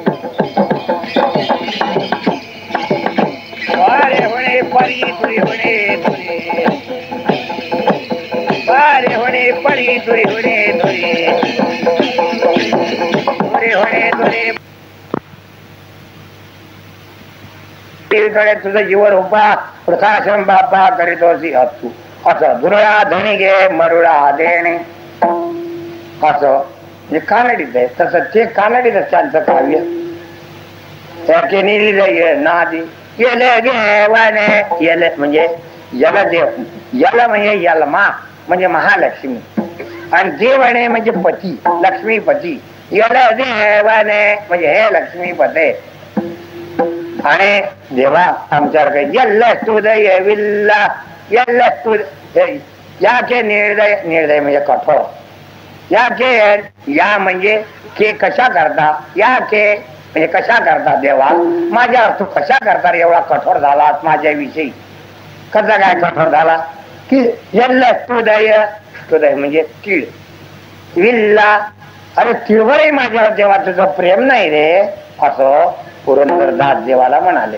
वारे होणे परी दुरी होणे दुरे, वारे होणे परी दुरी होणे दुरे, दुरे होणे दुरे. तुझं जीवन उपा वृथाश्रम बापा करीतोसी असू. असं दुर्ळा धणी घे मरुळा देणे असं म्हणजे कानडीत आहे. तसं ते कानडीतच त्यांचं काव्य. त्याचे निरील नादी येले देवाने. येले म्हणजे यलदेव, यल म्हणजे यलमा म्हणजे महालक्ष्मी, आणि देवाने म्हणजे पती, लक्ष्मीपती. यल देवाने म्हणजे हे लक्ष्मीपते. आणि देवा आमच्यावर यल्ल स्तुदय विल्ला, यल्ल स्तुद. याचे निर्दय, निर्दय म्हणजे कठोर. याचे या म्हणजे के कशा करता, या के म्हणजे कशा करता देवा माझ्यावर तू कशा करता एवढा कठोर झालास माझ्याविषयी. कसा काय कठोर झाला की यल्ल स्तुदय, स्तुदय म्हणजे तीळ, विल्ला. अरे तिळवरही माझ्यावर देवा तुझं प्रेम नाही रे, असं पुरंदरदास देवाला म्हणाले.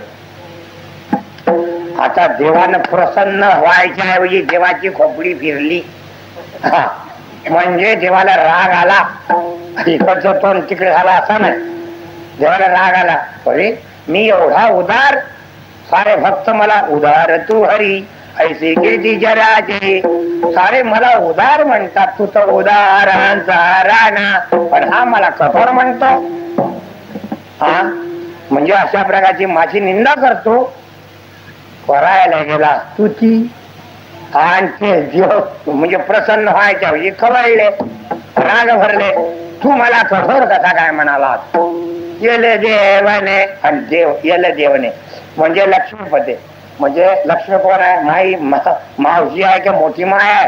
आता देवानं प्रसन्न व्हायच्या ऐवजी देवाची खोपडी फिरली, म्हणजे देवाला राग आला. इकडचं तोंड तिकडे झाला असा नाही, देवाला राग आला. अरे मी एवढा उदार, सारे भक्त मला उदार तू हरी ऐसे कीर्ती जराचे. सारे मला उदार म्हणतात, तू तर उदारांचा राणा, पण हा मला कठोर म्हणतो. हा म्हणजे अशा प्रकारची माझी निंदा करतो. करायला गेला तू ती, आणि ते देव म्हणजे प्रसन्न व्हायच्या म्हणजे खवळले, राग भरले. तू मला कठोर कसा काय म्हणाला. येले देवाने, आणि देव येले देवने म्हणजे लक्ष्मीपते. म्हणजे लक्ष्मी कोण आहे, माई मावशी आहे की मोठी माय आहे.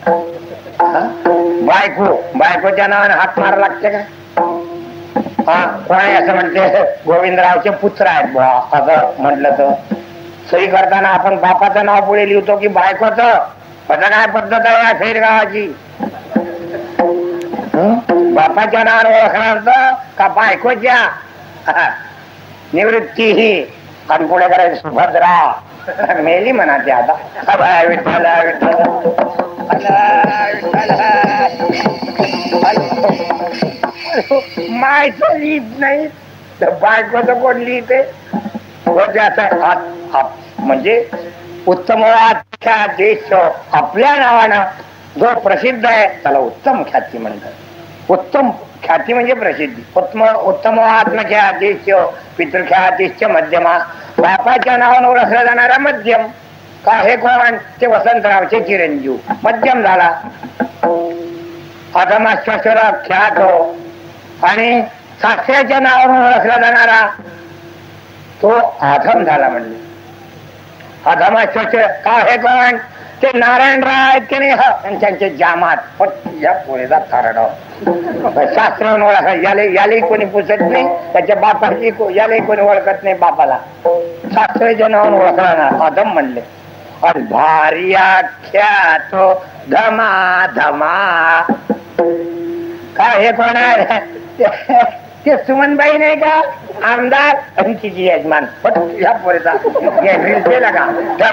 बायको, बायकोच्या नावाने हात मारा लागते का. हा कोण आहे असं म्हणते गोविंदरावचे पुत्र आहेत बा, असं म्हटलं तर. सही करताना आपण बापाचं नाव पुढे लिहितो की बायकोच. कसं काय पद्धत आहे या खैर गावाची. बापाच्या नावाने ओळखणार का बायकोच्या. निवृत्ती ही आणि पुढे करायचं सुभद्रा मेली म्हणा ते आता. विठ्ठल विठ्ठल मायचं लिहित नाही तर बायकोचं कोण लिहिते. म्हणजे उत्तम देश आपल्या नावानं जो प्रसिद्ध आहे त्याला उत्तम ख्याती म्हणतात. उत्तम ख्याती म्हणजे प्रसिद्धी. उत्तम आत्मख्यातीश्च पितृख्यातीश्च मध्यमा. बापाच्या नावानं ओळखला जाणारा मध्यम, का हे कोण? ते वसंतरावचे चिरंजीव. मध्यम झाला, अधमाश्वर ख्यात हो आणि सासऱ्याच्या नावावरून ओळखला जाणारा तो अधम झाला. म्हणले अधमाश्वर का हे कोण? ते नारायणराव आहेत की नाही, त्यांचे जामात. पण या पोळीचा थरडाव शास्त्र ओळखा. यालाही कोणी पुसत नाही, त्याच्या बापाची यालाही कोणी ओळखत नाही. बापाला शास्त्राच्या नावानं ओळखला ना, अधम म्हणले. आणि भारी आख्या तो धमा धमा. काय हे कोण आहे? ते सुमनबाई नाही का, आमदार आणि तिची यजमान. पण या पोरीचा केला का?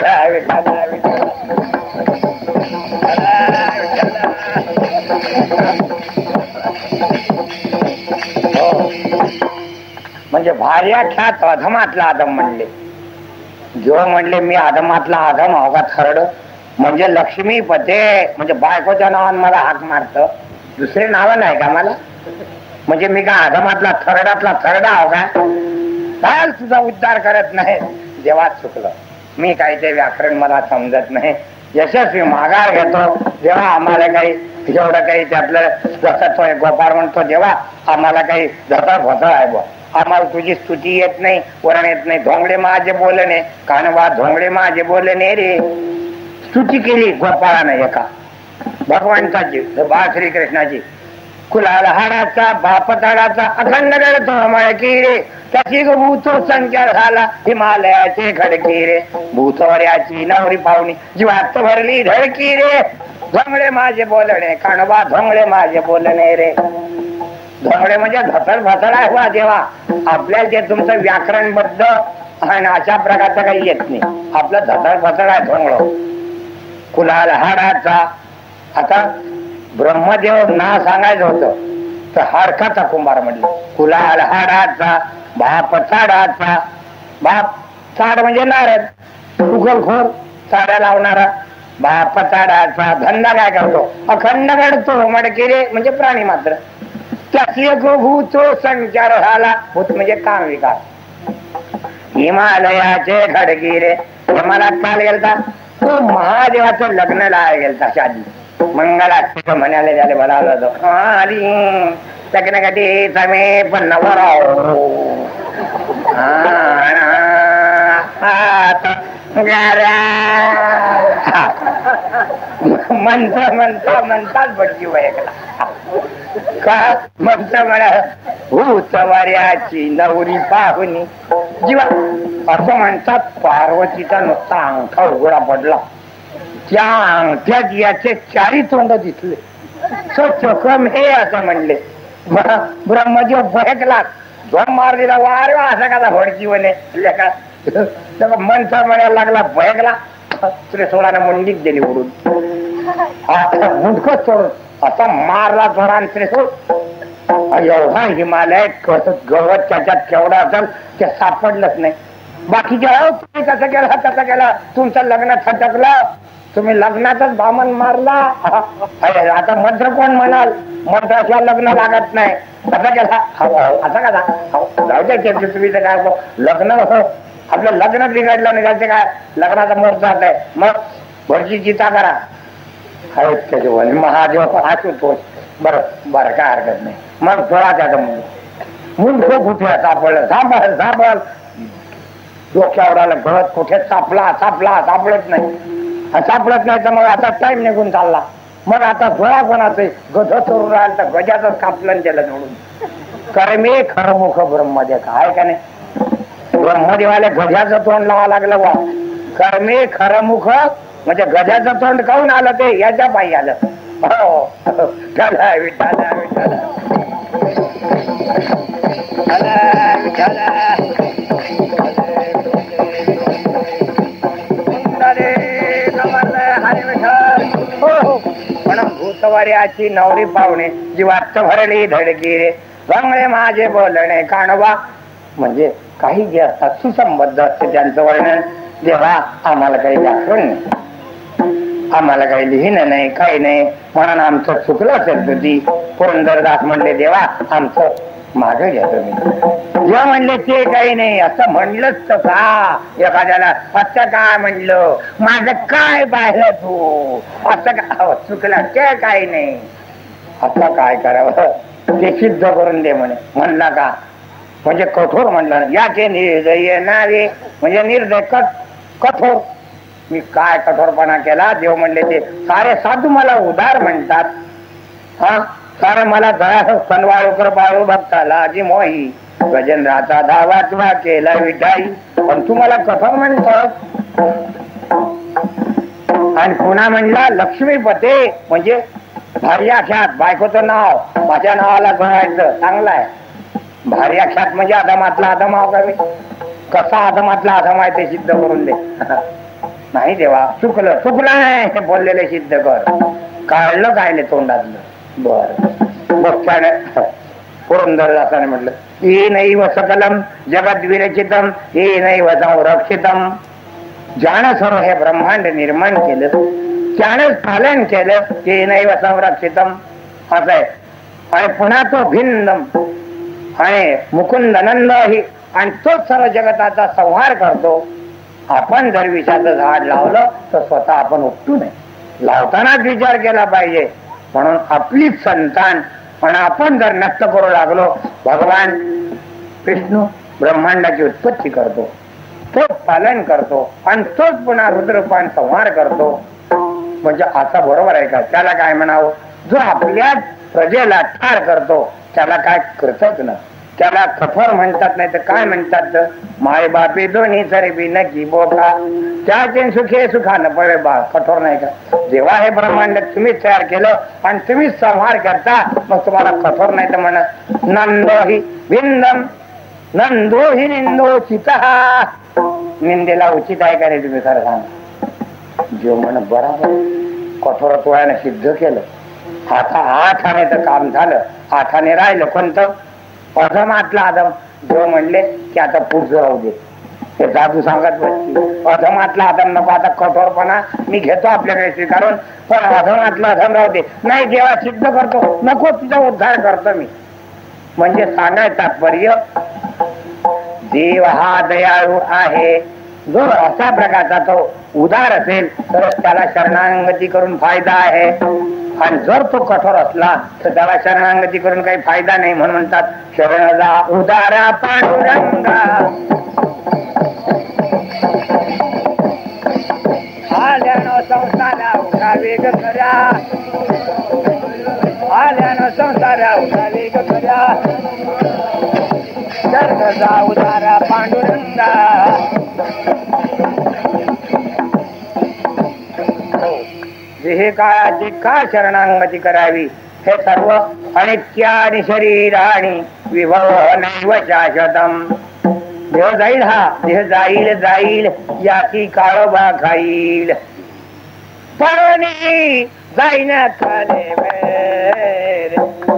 म्हणजे भार्या ख्यात अधमातला अधम म्हणले. जेव्हा म्हणले मी अधमातला अधम हो का थरड, म्हणजे लक्ष्मीपते, म्हणजे बायकोच्या नावानं मला हाक मारत, दुसरे नाव नाही का मला? म्हणजे मी का अधमातला थरडातला थरडा हो का? काय तुझा उद्धार करत नाही. जेव्हा चुकलं मी काही, ते व्याकरण मला समजत नाही. यशस्वी माघार घेतो जेव्हा आम्हाला काही जेवढं काही त्यातलं, जसं तो गोपाळ म्हणतो, जेव्हा आम्हाला काही धतळ फतळ आहे बुवा, आम्हाला तुझी स्तुती येत नाही, वरण येत नाही. धोंगडे माझे बोलणे कानवा, धोंगडे माझे बोलणे रे. स्तुती केली गोपाळाने एका भगवंताची, बा श्रीकृष्णाची. कुलाल हाडाचा बापताडाचा अखंड गडतो की रे, त्याची भूत संचार झाला हिमालयाचे खडकी रे. भूतवर्याची नवरी पाहुणी जीवात भरली धडकी रे. धोंगडे माझे बोलणे कानवा, धोंगडे माझे बोलणे रे. धोंगडे म्हणजे धतळ भतळ आहे वा. जेव्हा आपल्याला ते तुमचं व्याकरणबद्ध आणि अशा प्रकारचं काही येत नाही, आपलं धतळ भतळ आहे धोंगड. कुलाल हाडाचा, आता ब्रह्मदेव ना सांगायचं होतं तर हाडकाचा कुंभार म्हणले. कुलाल हाडाचा बाप चाडाचा. बाप चाड म्हणजे नारद, उगलखोर चाड्या लावणारा. बाप चाडाचा धंदा काय करतो? अखंड घडतो मडकिरे, म्हणजे प्राणी मात्र. त्याची भूत संचार झाला. भूत म्हणजे काम विकार. हिमालयाचे खडगिरे. हिमालयात काल गेलता तो महादेवाचं लग्न लावायला गेलता. शादी मंगलाष्टक म्हणाले त्याला बोलावलं होतं. लग्नासाठी समे पण म्हणता म्हणता म्हणताच भटकी वयकला का म्हणता म्हणा भूतवार्याची नवरी पाहुणी जीवा. असं म्हणतात पार्वतीचा नुसता अंगठा उघडा पडला. त्या अंगठ्यात याचे चारी तोंड दिसले. चकम हे असं म्हणले. ब्रह्मदेव भयकला, झोम मार दिला. वारे असा का भडकी वने मनसा म्हणायला लागला. भयकला, त्रिशूळाने मुंडीत दिली उडून. मुंडकच सोडून असा मारला थोडा त्रिशूळ. एवढा हिमालय गवत त्याच्यात केवढा असेल ते सापडलंच नाही. बाकीच्या तुम्ही कसं केलं कसं केलं, तुमचं लग्न खटकलं, तुम्ही लग्नातच भामन मारला. आता मंत्र कोण म्हणाल? मंत्राशिवाय लग्न लागत नाही. कसं केला असं कसा जाऊ दे. तुम्ही काय लग्न आपलं लग्न बिघडलं नाही त्याचे काय लग्नाचा मुहूर्त आहे. मग भरची चिता करा. त्याचे महादेव हसू तोच. बरं बरं काय हरकत नाही. मग थोडा त्याचा मुंड कुठे सापडलं. सापड सापड डोक्या उडालं. गळत कुठे सापला सापला सापडत नाही. सापडत नाही तर मग आता टाइम निघून चालला. मग आता थोडा कोणाचं गध चोरून राहिलं तर गजाच कापलं त्याला जोडून. कारण मी खरं मुख ब्रह्मदेव आहे का नाही. ब्रह्मदेवाला गजाचं तोंड लावा लागलं बा. कारण मी खरं मुख म्हणजे गजाचं तोंड काऊन आलं ते याच्या पायी आलं. हो विठाला विठाला विठाला म्हणून भूतवार्याची नवरी पाहुणे जीवात भरली धडकी रे. रंगळे माझे बोलणे कानवा. म्हणजे काही जे असतात सुसंबद्ध असते त्यांचं वर्णन. जेव्हा आम्हाला काही व्याकरण नाही, आम्हाला काही लिहिणं नाही, काही नाही, म्हणून आमचं चुकलं असेल तुझी. पुरंदरदास म्हणले देवा आमचं मागे घ्या तुम्ही. जे म्हणले ते काही नाही असं म्हणलंच तसा एखाद्याला असं काय म्हणलं माझं काय पाहिलं तू असं काय चुकलं ते काही नाही आता काय करावं ते सिद्ध करून दे म्हणे. म्हणला का म्हणजे कठोर म्हणलं याचे निर्दय नावे म्हणजे निर्दय कठोर. मी काय कठोरपणा केला देव म्हणले ते सारे साधू मला उदार म्हणतात. हा सारे मला जरा सनवाळूकर बाळू भक्ताला अजी मोही गजेंद्राचा धावाचवा केला विठाई पण तुम्हाला कठोर म्हणतो. आणि पुन्हा म्हणला लक्ष्मीपते म्हणजे भार्याख्यात बायकोचं नाव माझ्या नावाला गणायचं चांगलं आहे. भार्याख्यात म्हणजे आदमातला आदम आहो का मी कसा आदमातला आदम आहे ते सिद्ध करून दे. नाही देवा चुकलं चुकलं नाही हे बोललेले सिद्ध कर. काढलं काय तोंडातलं बर बघ पुरंदरदासाने म्हटलं ये नैव सकलम जगद विरचितम ये नैव संरक्षितम. ज्यानं सर्व हे ब्रह्मांड निर्माण केलं त्यानंच पालन केलं ते नैव संरक्षितम असं आहे. आणि पुन्हा तो भिन्नम आणि मुकुंद नंद ही आणि तोच सर्व जगताचा संहार करतो. आपण जर विषाचं झाड लावलं तर स्वतः आपण उपटू नये लावतानाच विचार केला पाहिजे. म्हणून आपलीच संतान पण आपण जर नष्ट करू लागलो भगवान विष्णू ब्रह्मांडाची उत्पत्ती करतो तोच पालन करतो आणि तोच पुन्हा रुद्रपान संहार करतो. म्हणजे असा बरोबर आहे का? त्याला काय म्हणावं जो आपल्या प्रजेला ठार करतो त्याला काय करतच ना. त्याला कठोर म्हणतात नाही तर काय म्हणतात माय बापे दोन्ही सरे बी नकी बोका त्याचे सुखे सुखानं पळे बा. कठोर नाही का? जेव्हा हे ब्रह्मांड तुम्हीच तयार केलं आणि तुम्हीच संहार करता मग तुम्हाला कठोर नाही तर म्हणत नंदो हि भिन्नम नंदो हि निंदोचित. निंदेला उचित आहे का रे तुम्ही खरं सांगा. जो म्हण बरोबर कठोरत्वाने सिद्ध केलं. आता आठाने तर काम झालं. आठाने राहिलं कोणतं अधमातला आदम. जो म्हणले की आता पुढचं राहू दे ते साधू सांगत बसते अधमातला आदम नको आता कठोरपणा मी घेतो आपल्याकडे स्वीकारून पण अधमातला अधम राहू दे नाही देवा सिद्ध करतो नको तुझा उद्धार करतो मी. म्हणजे सांगायचं तात्पर्य देव हा दयाळू आहे. जो अशा प्रकारचा तो उदार असेल तर त्याला शरणागती करून फायदा आहे आणि जर तो कठोर असला तर त्याला शरणागती करून काही फायदा नाही. म्हणून म्हणतात शरणजा उदारा पांडुरंगा आल्यानं संसारा उठा वेग करा आल्यानं संसारा उठा वेग करा शरणजा उदारा पांडुरंगा. हे काळाची का शरणागती करावी हे सर्व अनित्य आणि शरीर आणि विभव नैव शाश्वतम. देह जाईल हा देह जाईल जाईल याची काळोबा खाईल पण जाईन खाले वेर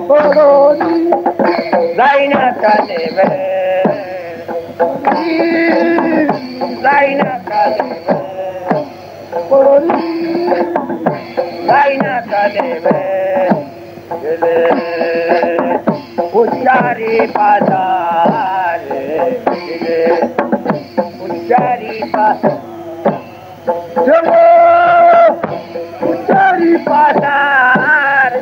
जाईन खाले वेर जाईन खाले उच्चारी पासार उच्चारी उच्चारी पासार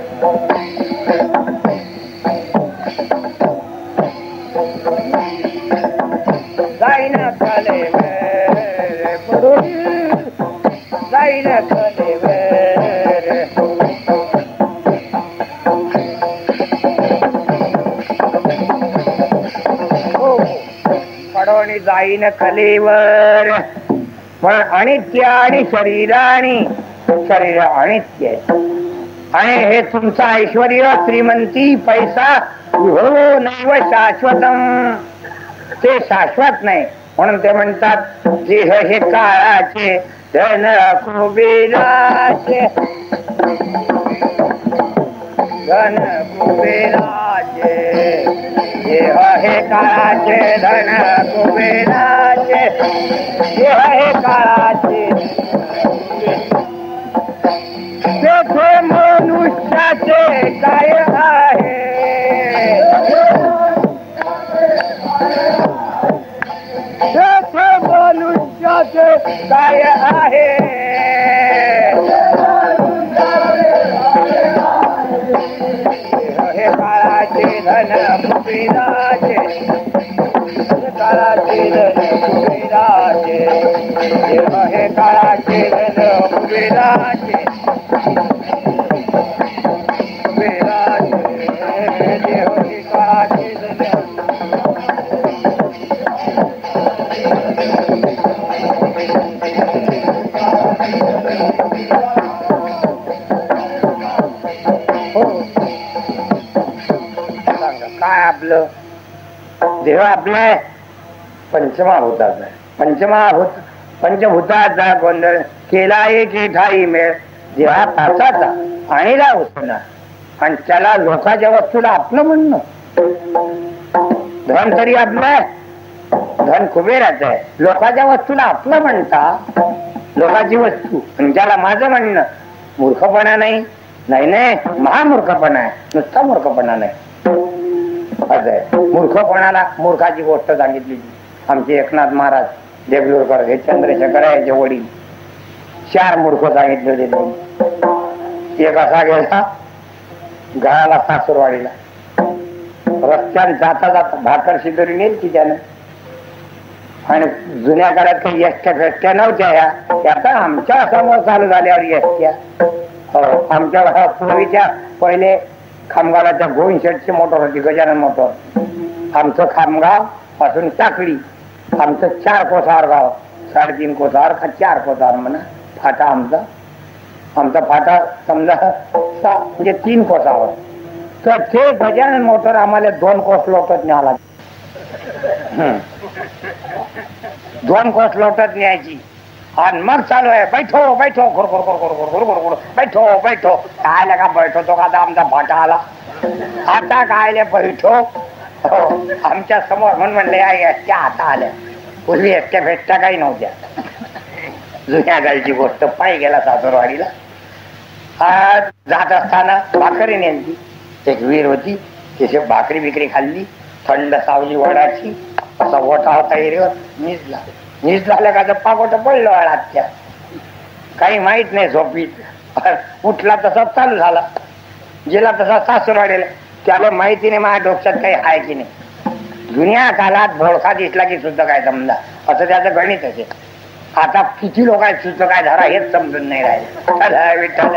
जाईन खाले जाईन खाले पडवणी जाईन कलेवर. पण अनित्य आणि शरीर अनित्य आणि हे तुमचं ऐश्वर श्रीमंती पैसा हो नैव शाश्वतम ते शाश्वत नाही. म्हणून ते म्हणतात देह हे काळाचे धन कुबेराचे धन कुबेराचे देह हे काळाचे धन कुबेराचे देह हे काळाचे तेथे मनुष्याचे काय आहे देवाचे काय आहे हे काळाचे धन कुबेराचे काळाचे धन कुबेराचे हे काळाचे धन कुबेराचे काय आपलं देव आपलं पंचमहाभूताचा पंचभूताचा गोंधळ केला एक ठाई मेळ देवा तासाचा आणीला होता आणि त्याला लोकांच्या वस्तूला आपलं म्हणणं धन तरी आपलं धन कुबेराचं आहे लोकांच्या वस्तूला आपलं म्हणता लोकांची वस्तू आणि त्याला माझं म्हणणं मूर्खपणा नाही नाही महामूर्खपणा आहे नुसता मूर्खपणा नाही असं आहे मूर्खपणाला मूर्खाची गोष्ट सांगितली आमचे एकनाथ महाराज देगलूरकर हे चंद्रशेखर याचे वडील 4 मूर्ख सांगितले होते त्यांनी एक असा गेला गळाला सासूरवाडीला रस्त्याने जाता जाता भाकर शिदोरी नेल की त्यानं आणि जुन्या काळात काही एसट्या फेसट्या नव्हत्या याचा आमच्या समोर चालू झाल्यावर एसट्या आमच्या पूर्वीच्या पहिले खामगावाच्या गोविंद शेठची मोटर होती गजानन मोटर आमचं खामगाव पासून टाकळी आमचं 4 कोसार गाव 3.5 कोसार का 4 कोसार म्हणा फाटा आमचा फाटा समजा म्हणजे 3 कोसावर तर ते गजानन मोटर आम्हाला 2 कोस लोटत न्याला 2 कोस लोटत न्यायची आणि मग चालू आहे बैठो बैठो गुर बैठो काय का बैठो तो का आमचा फाटा आला आता काय बैठो आमच्या समोर म्हणले एकट्या आता आल्या पूर्वी एकट्या भेटत्या काही नव्हत्या जुन्या गाडीची गोष्ट पायी गेला सासूरवाडीला जात असताना भाकरी नेली एक वीर होती तिथे भाकरी बिकरी खाल्ली थंड सावली वडाची असा ओटा होता एरीवर नीज झाल्या का पाकोट पडलं अळाच्या काही माहित नाही झोपीत उठला तसा चालू झाला गेला तसा सासूरवाडीला त्याला माहिती नाही माझ्या डोक्यात काही आहे की नाही जुन्या काळात भोळखा दिसला की सुद्धा काय समजा असं त्याचं गणित असे आता किती लोक आहेत सुद्धा काय धरा हेच समजून नाही राहिले विठ्ठल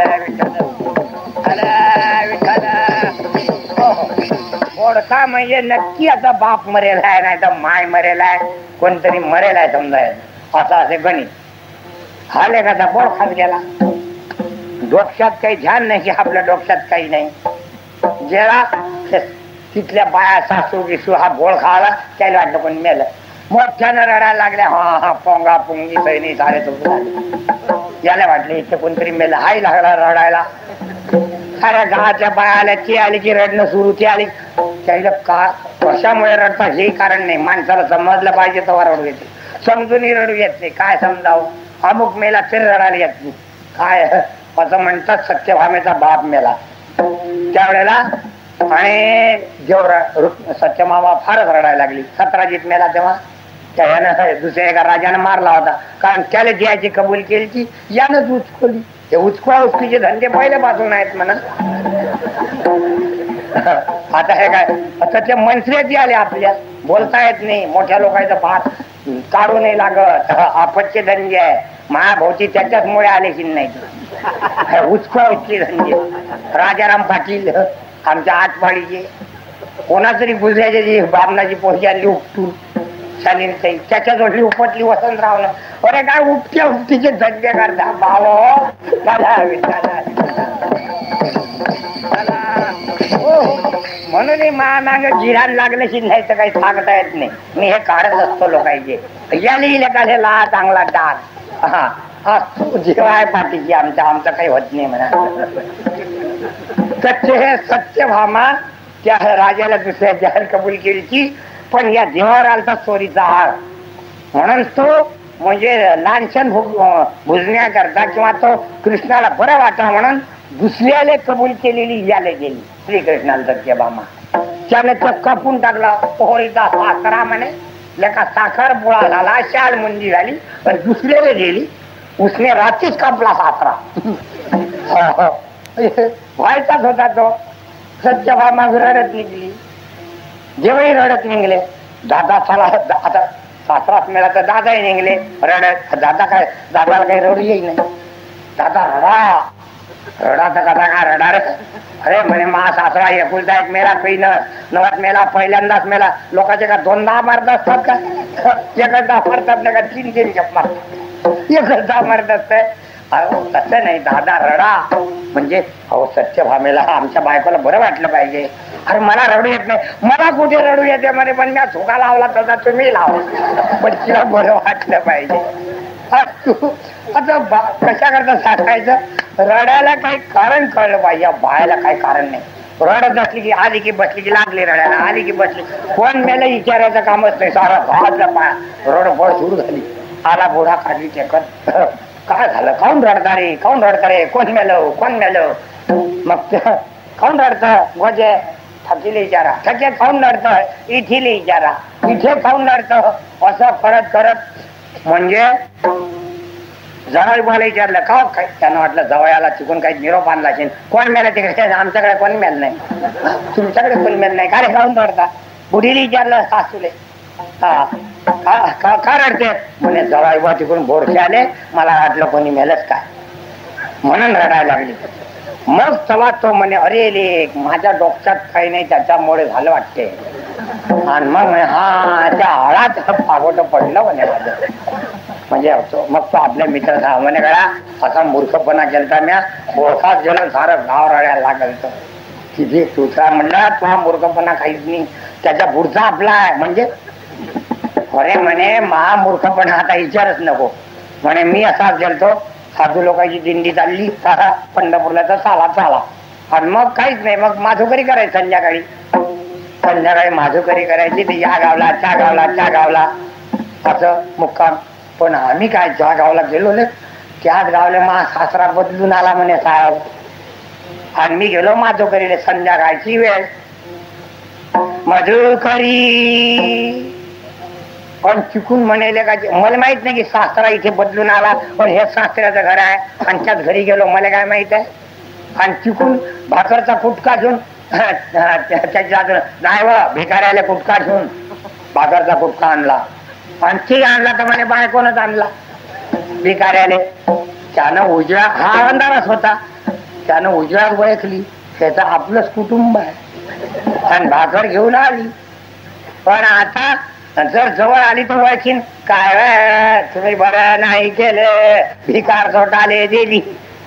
भोळखा म्हणजे नक्की आता बाप मरेल आहे नाही तर माय मरेल आहे कोणतरी मरेल आहे समजायचं असं असे गणित हा लेखाचा बोळखाच गेला डोक्यात काही ध्यान नाही की आपल्या डोक्यात काही नाही जेव्हा तिथल्या बाया सासू विसू हा बोळखा आला त्याला वाटलं कोणी मेलं मोठ्यानं रडायला लागल्या हा पोंगा पोंगी बहिणी सारे तुझं याला वाटलं इथे कोणतरी मेलं हाही लागला रडायला साऱ्या गावाच्या बाया आल्या ती आली की रडणं सुरू ती आली त्याला का कशामुळे रडतात हे कारण नाही माणसाला समजलं पाहिजे तेव्हा रडू येते समजून रडू येत नाही काय समजावं अमुक मेला तरी रडायला येत नाही काय असं म्हणतात सत्यभामेचा बाप मेला त्यावेळेला आणि जेव्हा सत्यमामा फारच रडायला लागली सतराजीत मेला तेव्हा त्यानं दुसऱ्या एका राजानं मारला होता कारण त्याला द्यायची कबूल केली की यानंच उचकवली ते उचकवा उचकीचे धंदे पहिल्यापासून आहेत म्हणा आता हे काय आता ते मंत्र्याची आले आपल्या बोलता येत नाही मोठ्या लोकांचं भात काढू नाही लागत आपतचे धंदे आहे महाभोवती त्याच्याच मुळे आलेची नाही उचकवा उचकी धंदे राजाराम पाटील आमच्या आठवाडीचे कोणातरी गुजराच्या जी बामणाची पोरगी आली उपटून शालीन काही त्याच्या जोडली उपटली वसंतरावनं अरे काय उपट्या उपटीचे धंदे करता भाव म्हणून माग जिरायला लागल्याशी नाही तर काही सांगता येत नाही मी हे काढत असतो लोकांचे याली लेखाला चांगला डाग हा जेव्हा आहे पाठीची आमचं काही होत नाही म्हणा हे सत्यभामा त्या राजाला दुसऱ्या जाहीर कबूल केली की पण या देवावर आलता चोरीचा हार म्हणून तो म्हणजे लांछन भुजण्याकरता किंवा तो कृष्णाला बरं वाटा म्हणून दुसऱ्याला कबूल केलेली याला गेली श्रीकृष्णाला सत्यभामा त्याने तो कापून टाकला पोहरीचा सासरा म्हणे लेका साखर पुळा झाला, शाळ मुंजी झाली, पण दुसऱ्याला गेली. उसने रात्रीच कापला सासरा. व्हायचाच होता तो. सत्यभामा रडत निघली. जेव्हाही रडत निघले, दादा चला आता सासराच मिळा तर दादाही निघले रडत. दादा काय, दादाला काही रडू येई नाही. दादा रडा रडा तर कसा काय रडा रे. अरे म्हणे मा सासरा एकुलता एक मेला पहिन नवात मेला, पहिल्यांदाच मेला. लोकांचे का दोनदा मारत असतात का? एकदा मारतात ना का 3-3 जप मारतात, एकदा मारत असतंय. अहो तसं नाही, दादा रडा. म्हणजे अहो सत्यभामेला आमच्या बायकोला बरं वाटलं पाहिजे. अरे मला रडू येत नाही. मला कुठे रडू येते म्हणे, पण मी झोका लावला तसा तुम्ही लावा, पण तिला बरं वाटलं पाहिजे. आता कशा करता सांगायचं, रडायला काही कारण कळलं पाहिजे. बायला काही कारण नाही. रडत असली की आली की बसली की लागली रडायला, आली की बसली. कोण मेलं विचारायचं कामच नाही. सारा भावातला पाय रडबड सुरू झाली. आला बोडा काढली टेकत. काय झालं, काऊन रडता रे, काऊन रडता रे, कोण मेलं कोण मेलं. मग काऊन रडत गोजे, थकीले विचारा. थके खाऊन रडत, इथीले विचारा. इथे खाऊन रडत. असं करत करत म्हणजे जवळ विचारलं का काय, त्यांना वाटलं जवळला चुकून काही निरोप आणला असेल. कोण मेला तिकडे, आमच्याकडे कोणी मेल नाही. तुमच्याकडे कोणी मेल नाही का रे, खाऊन रडता. बुढीने विचारलं सासूले, का रडते म्हणे जवळ तिकडून बोडके आले, मला वाटलं कोणी मेलच काय म्हणून रडायला लागली. मग तेव्हा तो म्हणे अरे लेक माझ्या डोक्यात काही नाही, त्याच्यामुळे झालं वाटते. आणि मग हा त्या आळात पागोट पडलं म्हणे माझं. म्हणजे मग तो आपल्या मित्र म्हणे गळा असा मूर्खपणा केलता म्या, ओळखाच गेलं सारं गाव रडायला लागल. तिथे तुझा म्हणला तुझा मूर्खपणा काहीच नाही, त्याच्या पुढचा आपला आहे. म्हणजे अरे म्हणे महा मूर्खपणा आता विचारच नको म्हणे. मी असाच गेलतो, साधू लोकांची दिंडी चालली पंढरपूरला तर चाला. आणि मग काहीच नाही, मग माधुकरी करायची संध्याकाळी माधुकरी करायची. ते या गावला त्या गावला त्या गावला असं मुक्काम. पण आम्ही काय ज्या गावला गेलो ना त्याच गावला मा सासरा बदलून आला म्हणे साहेब. आणि मी गेलो माधुकरीला. संध्याकाळची वेळ मधुकरी, पण चुकून म्हणेल का मला माहित नाही की सासरा इथे बदलून आला, पण हे सासऱ्याचं घर आहे. आणि त्याच घरी गेलो, मला काय माहित आहे. आणि चुकून भाकरचा कुटका घेऊन त्याच्या नाही व भिकाऱ्याला कुटका घेऊन भाकरचा कुटका आणला. आणि ते आणला तर म्हणे बायकोनच आणला भिकाऱ्याले. त्यानं उजव्या, हा अंधारच होता, त्यानं उजव्यात ओळखली त्याचं आपलंच कुटुंब आहे आणि भाकर घेऊन आली. पण आता जर जवळ आली तर ओळखीन काय तुम्ही बरं नाही केलं, भिकार चोटाले दिली.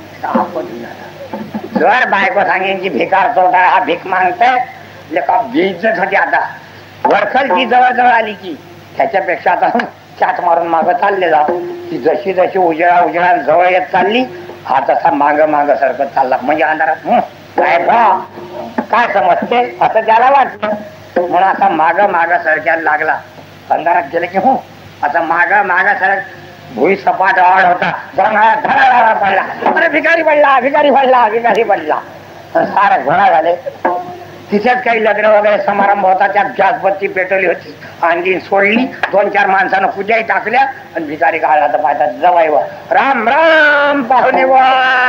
जर बायको सांगेन की भिकार चोटा हा भीक मागताय लेका बेइज्जत होती. आता वरखल ती जवळ जवळ आली की त्याच्यापेक्षा आता चाट मारून मागं चालले जा. ती जशी जशी उजेळा जवळ येत चालली हा तसा माग सरकत चालला. म्हणजे अंधारात काय काय समजते असं त्याला वाटलं, म्हणून असा माग सरकायला लागला. अंधारात गेले की आता माग सरक. भुई सपाट आड होता, धडा पडला. अरे भिकारी पडला. सारा घोडा झाले. तिथेच काही लग्न वगैरे समारंभ होता, त्यात गॅसबत्ती पेटवली होती, आणखी सोडली. 2-4 माणसानं पूजाही टाकल्या आणि भिकारी काढला तर पाहतात जवाई व राम राम पाहुणे वा.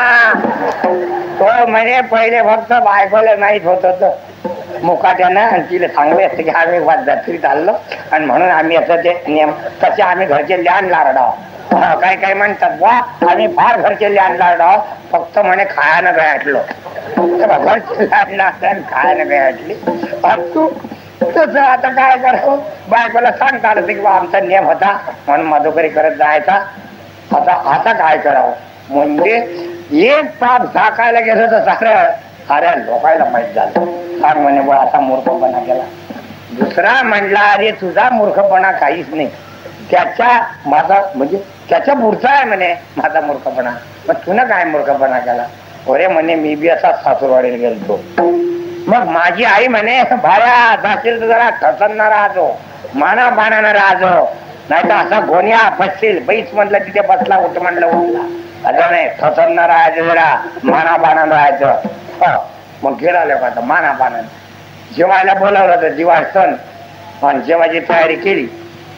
तो म्हणे पहिले फक्त बायकोला माहित होत मुकाट्यानं, आणि तिला सांगले असते की आम्ही जत्रीत आलो आणि म्हणून आम्ही असं ते नियम तसे आम्ही घरचे लहान लारडाव. काय म्हणतात वा आम्ही फार घरचे लहान लारडाव, फक्त म्हणे खायानं गाठलो. घरचे लहान लारडाव खायानं गाठली. तू तसं आता काय करावं, बायकोला सांगता आलं की बा आमचा नियम होता म्हणून मधुकरी करत जायचा. आता काय करावं, म्हणजे एक पाप झाकायला गेलं तर सारं अरे लोकायला माहित झालं. सांग म्हणे बा असा मूर्खपणा केला. दुसरा म्हणला अरे तुझा मूर्खपणा काहीच नाही, त्याच्या माझा म्हणजे त्याच्या पुढचा आहे म्हणे माझा मूर्खपणा. मग तुला काय मूर्खपणा केला. अरे म्हणे मी बी असा सासूरवाडीला गेलतो. मग माझी आई म्हणे भाया जाशील तर जरा ठसन्न राहतो, माना बाणानं राहतो, नाही तर असा गोन्या फसशील. बैस म्हटलं तिथे बसला, उठ म्हणलं उठला. असं नाही, ठसन्न राहायचं, जरा माना बाणानं राहायचं. मग गेला आता माना बाणानं जेवायला बोलावलं तर दिवाळ सण आणि जेवायची तयारी केली.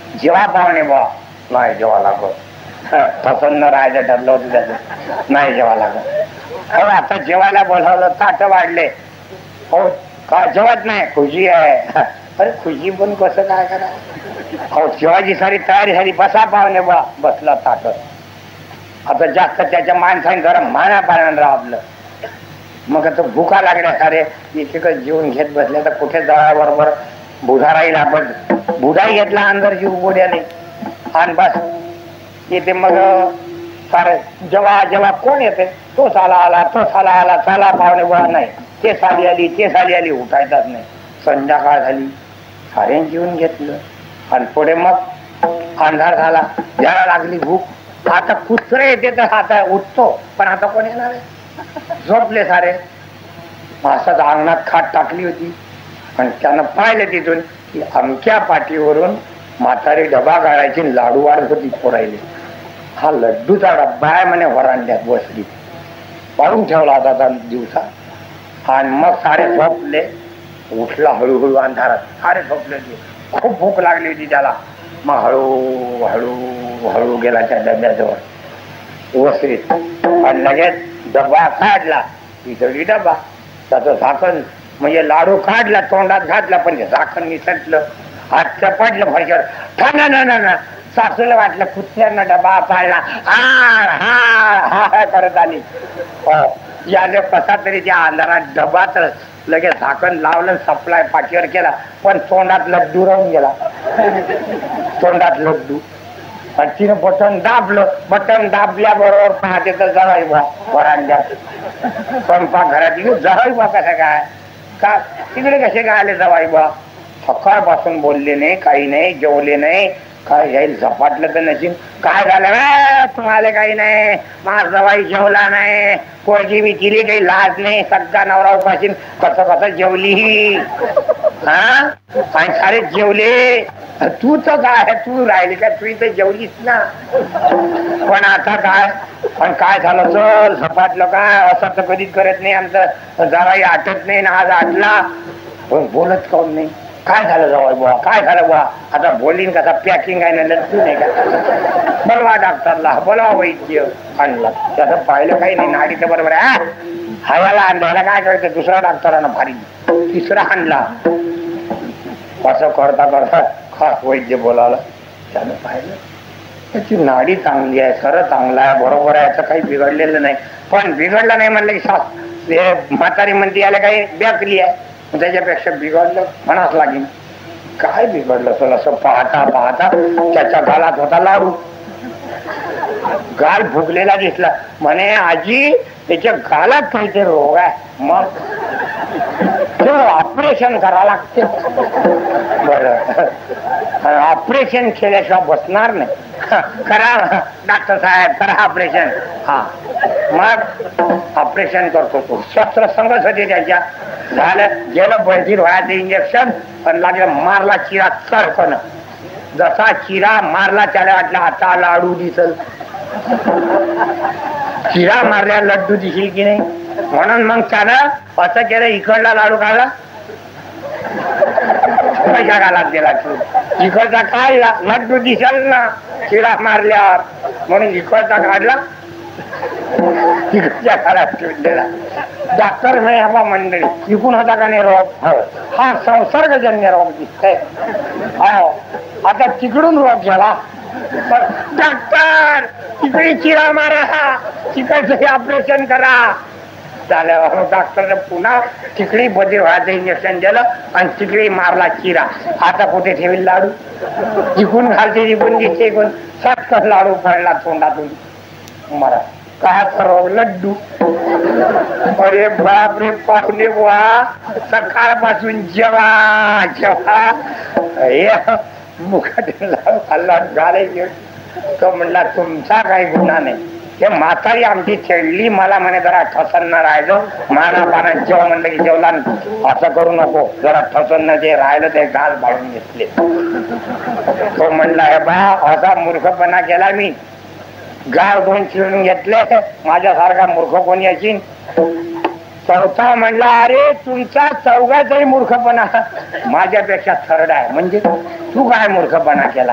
जेव्हा पाहुणे बा नाही जेव्हा लागत प्रसन्न राहायचं ठरलं होतं त्याचं नाही जेव्हा लागत हो आता जेवायला बोलावलं ताट वाढले हो का जेवत नाही खुशी आहे अरे खुशी पण कसं काय करा हो जेवायची सारी तयारी झाली बसा पाहुणे बा बसला ताट आता जास्त त्याच्या माणसाने जरा माना पाण्यानं राबलं मग आता भुका लागल्या सारे इथे जेवून घेत बसले तर कुठे जवळ बरोबर बुधा राहील आपण बुधाही घेतला अंदर जीव बोड्याने आणि बस येते मग सारे जेव्हा जेव्हा कोण येते तो साला आला तो साला आला साला पाहुणे गोळा नाही ते साली आली उठायचाच नाही संध्याकाळ झाली सारे जेवून घेतलं आणि पुढे मग अंधार झाला ज्याला लागली भूक आता कुत्रे येते तर आता उठतो पण आता कोण येणार आहे झोपले सारे असंच अंगणात खाट टाकली होती आणि त्यानं पाहिलं तिथून की अमक्या पाठीवरून म्हातारी डबा काढायची लाडू वाढत होती पोरायले हा लड्डूचा डब्बा आहे म्हणे वरांड्यात बसली पाडून ठेवला होता दिवसा आणि मग सारे झोपले उठला हळूहळू अंधारात सारे झोपले खूप भूक लागली होती त्याला मग हळू हळू हळू गेला त्या डब्याजवळ वसरीत आणि लगेच डबा काढला तिथली डबा त्याचं झाकण म्हणजे लाडू काढला तोंडात घातला पण ते झाकण निसटलं हात पडलं भाषेवर ना सासूला वाटलं कुत्र्यांना डबा पाळला हा करत आली याने कसा तरी त्या अंधारात डबा तर लगेच झाकण लावलं सप्लाय पाठीवर केला पण तोंडात लड्डू राहून गेला तोंडात लड्डू आणि तिनं बटन दाबल्याबरोबर पाहते तर जराई बा वरांड्यात स्वयंपाक घरात येऊन जराई बा कसं काय का तिकडे कसे काय आले जवाई बा सकाळपासून बोलले नाही काही नाही जेवले नाही काय जाईल झपाटलं तर नशीन काय झालं तुम्हाला काही नाही माझ जवाई जेवला नाही पोरगी मी केली काही लाज नाही सगळा नवरा उपाशीन कसं जेवली हा आणि सारे जेवले तू तर काय तू राहिली का तू इथे जेवलीस ना पण आता काय पण काय झालं चल झपाटलं काय असं तर कधीच करत नाही आमचं जराही आटत नाही ना आज आटला पण बोलत काऊन नाही काय झालं जवळ बुवा काय झालं बुवा आता बोलीन कसा पॅकिंग आहे ना लटू नाही का बोलवा डॉक्टरला बोलवा वैद्य आणला त्याचं पाहिलं काही नाही नाडी तर बरोबर आहे हव्याला आणल्याला काय करायचं दुसरा डॉक्टरांना भारी तिसरा आणला असं करता वैद्य बोलावला त्यानं पाहिलं त्याची नाडी चांगली आहे खरं चांगलं आहे बरोबर आहे असं काही बिघडलेलं नाही पण बिघडलं नाही म्हणलं की म्हातारी म्हणते याला काही बेकरी आहे त्याच्यापेक्षा बिघडलं म्हणाच लागेल काय बिघडलं तर असं पाहता पाहता त्याच्या गालात होता लाडू गाल फुगलेला दिसला म्हणे आजी त्याच्या गालात काहीतरी रोग आहे मग ऑपरेशन करा लागते बरं ऑपरेशन केल्याशिवाय बसणार नाही करा डॉक्टर साहेब करा ऑपरेशन हा मग ऑपरेशन करतो तो शस्त्र संघर्ष होते त्याच्या झालं गेलं बळजीर व्हायचं इंजेक्शन पण लागलं मारला चिरा चरकन जसा चिरा मारला त्याला वाटलं आता लाडू दिसल चिरा मारल्या लड्डू दिसेल की नाही म्हणून मग त्यानं असं केलं इकडला लाडू काढला पैसा घालात दिला इकडचा काढला लड्डू दिसेल ना चिरा मारल्यावर म्हणून इकडचा काढला तिकडच्या काळात ठेवून दिला डॉक्टर म्हणे हवा मंडळी इकून होता का नाही रोग हा संसर्गजन्य रोग दिसतोय आता तिकडून रोग झाला डॉक्टर तिकडे चिरा मारा तिकडचं ऑपरेशन करा झालं डॉक्टरने पुन्हा तिकडे बधीर व्हायचं इंजेक्शन दिलं आणि तिकडे मारला चिरा आता कुठे ठेवील लाडू इकून घालते इकून दिसते इकून सटकन लाडू पडला तोंडातून मरा काय सर्व लड्डू अरे बापरे पाहुणे बुवा सकाळपासून जेवा जेवा मुखात खाल्ला गाले तो म्हणला तुमचा काही गुन्हा नाही हे म्हातारी आमची खेळली मला म्हणे जरा ठसन राहिलं माना पाना जेव म्हणलं की जेवला असं करू नको जरा ठसन जे राहिलं ते गाल बाळून घेतले तो म्हणला हे बा असा मूर्खपणा केला मी गाल दोन चिरून घेतले माझ्यासारखा मूर्ख कोणी अशी चौथा म्हणला, अरे तुमचा चौघाचाही मूर्खपणा माझ्यापेक्षा थर्ड आहे. म्हणजे तू काय मूर्खपणा केला?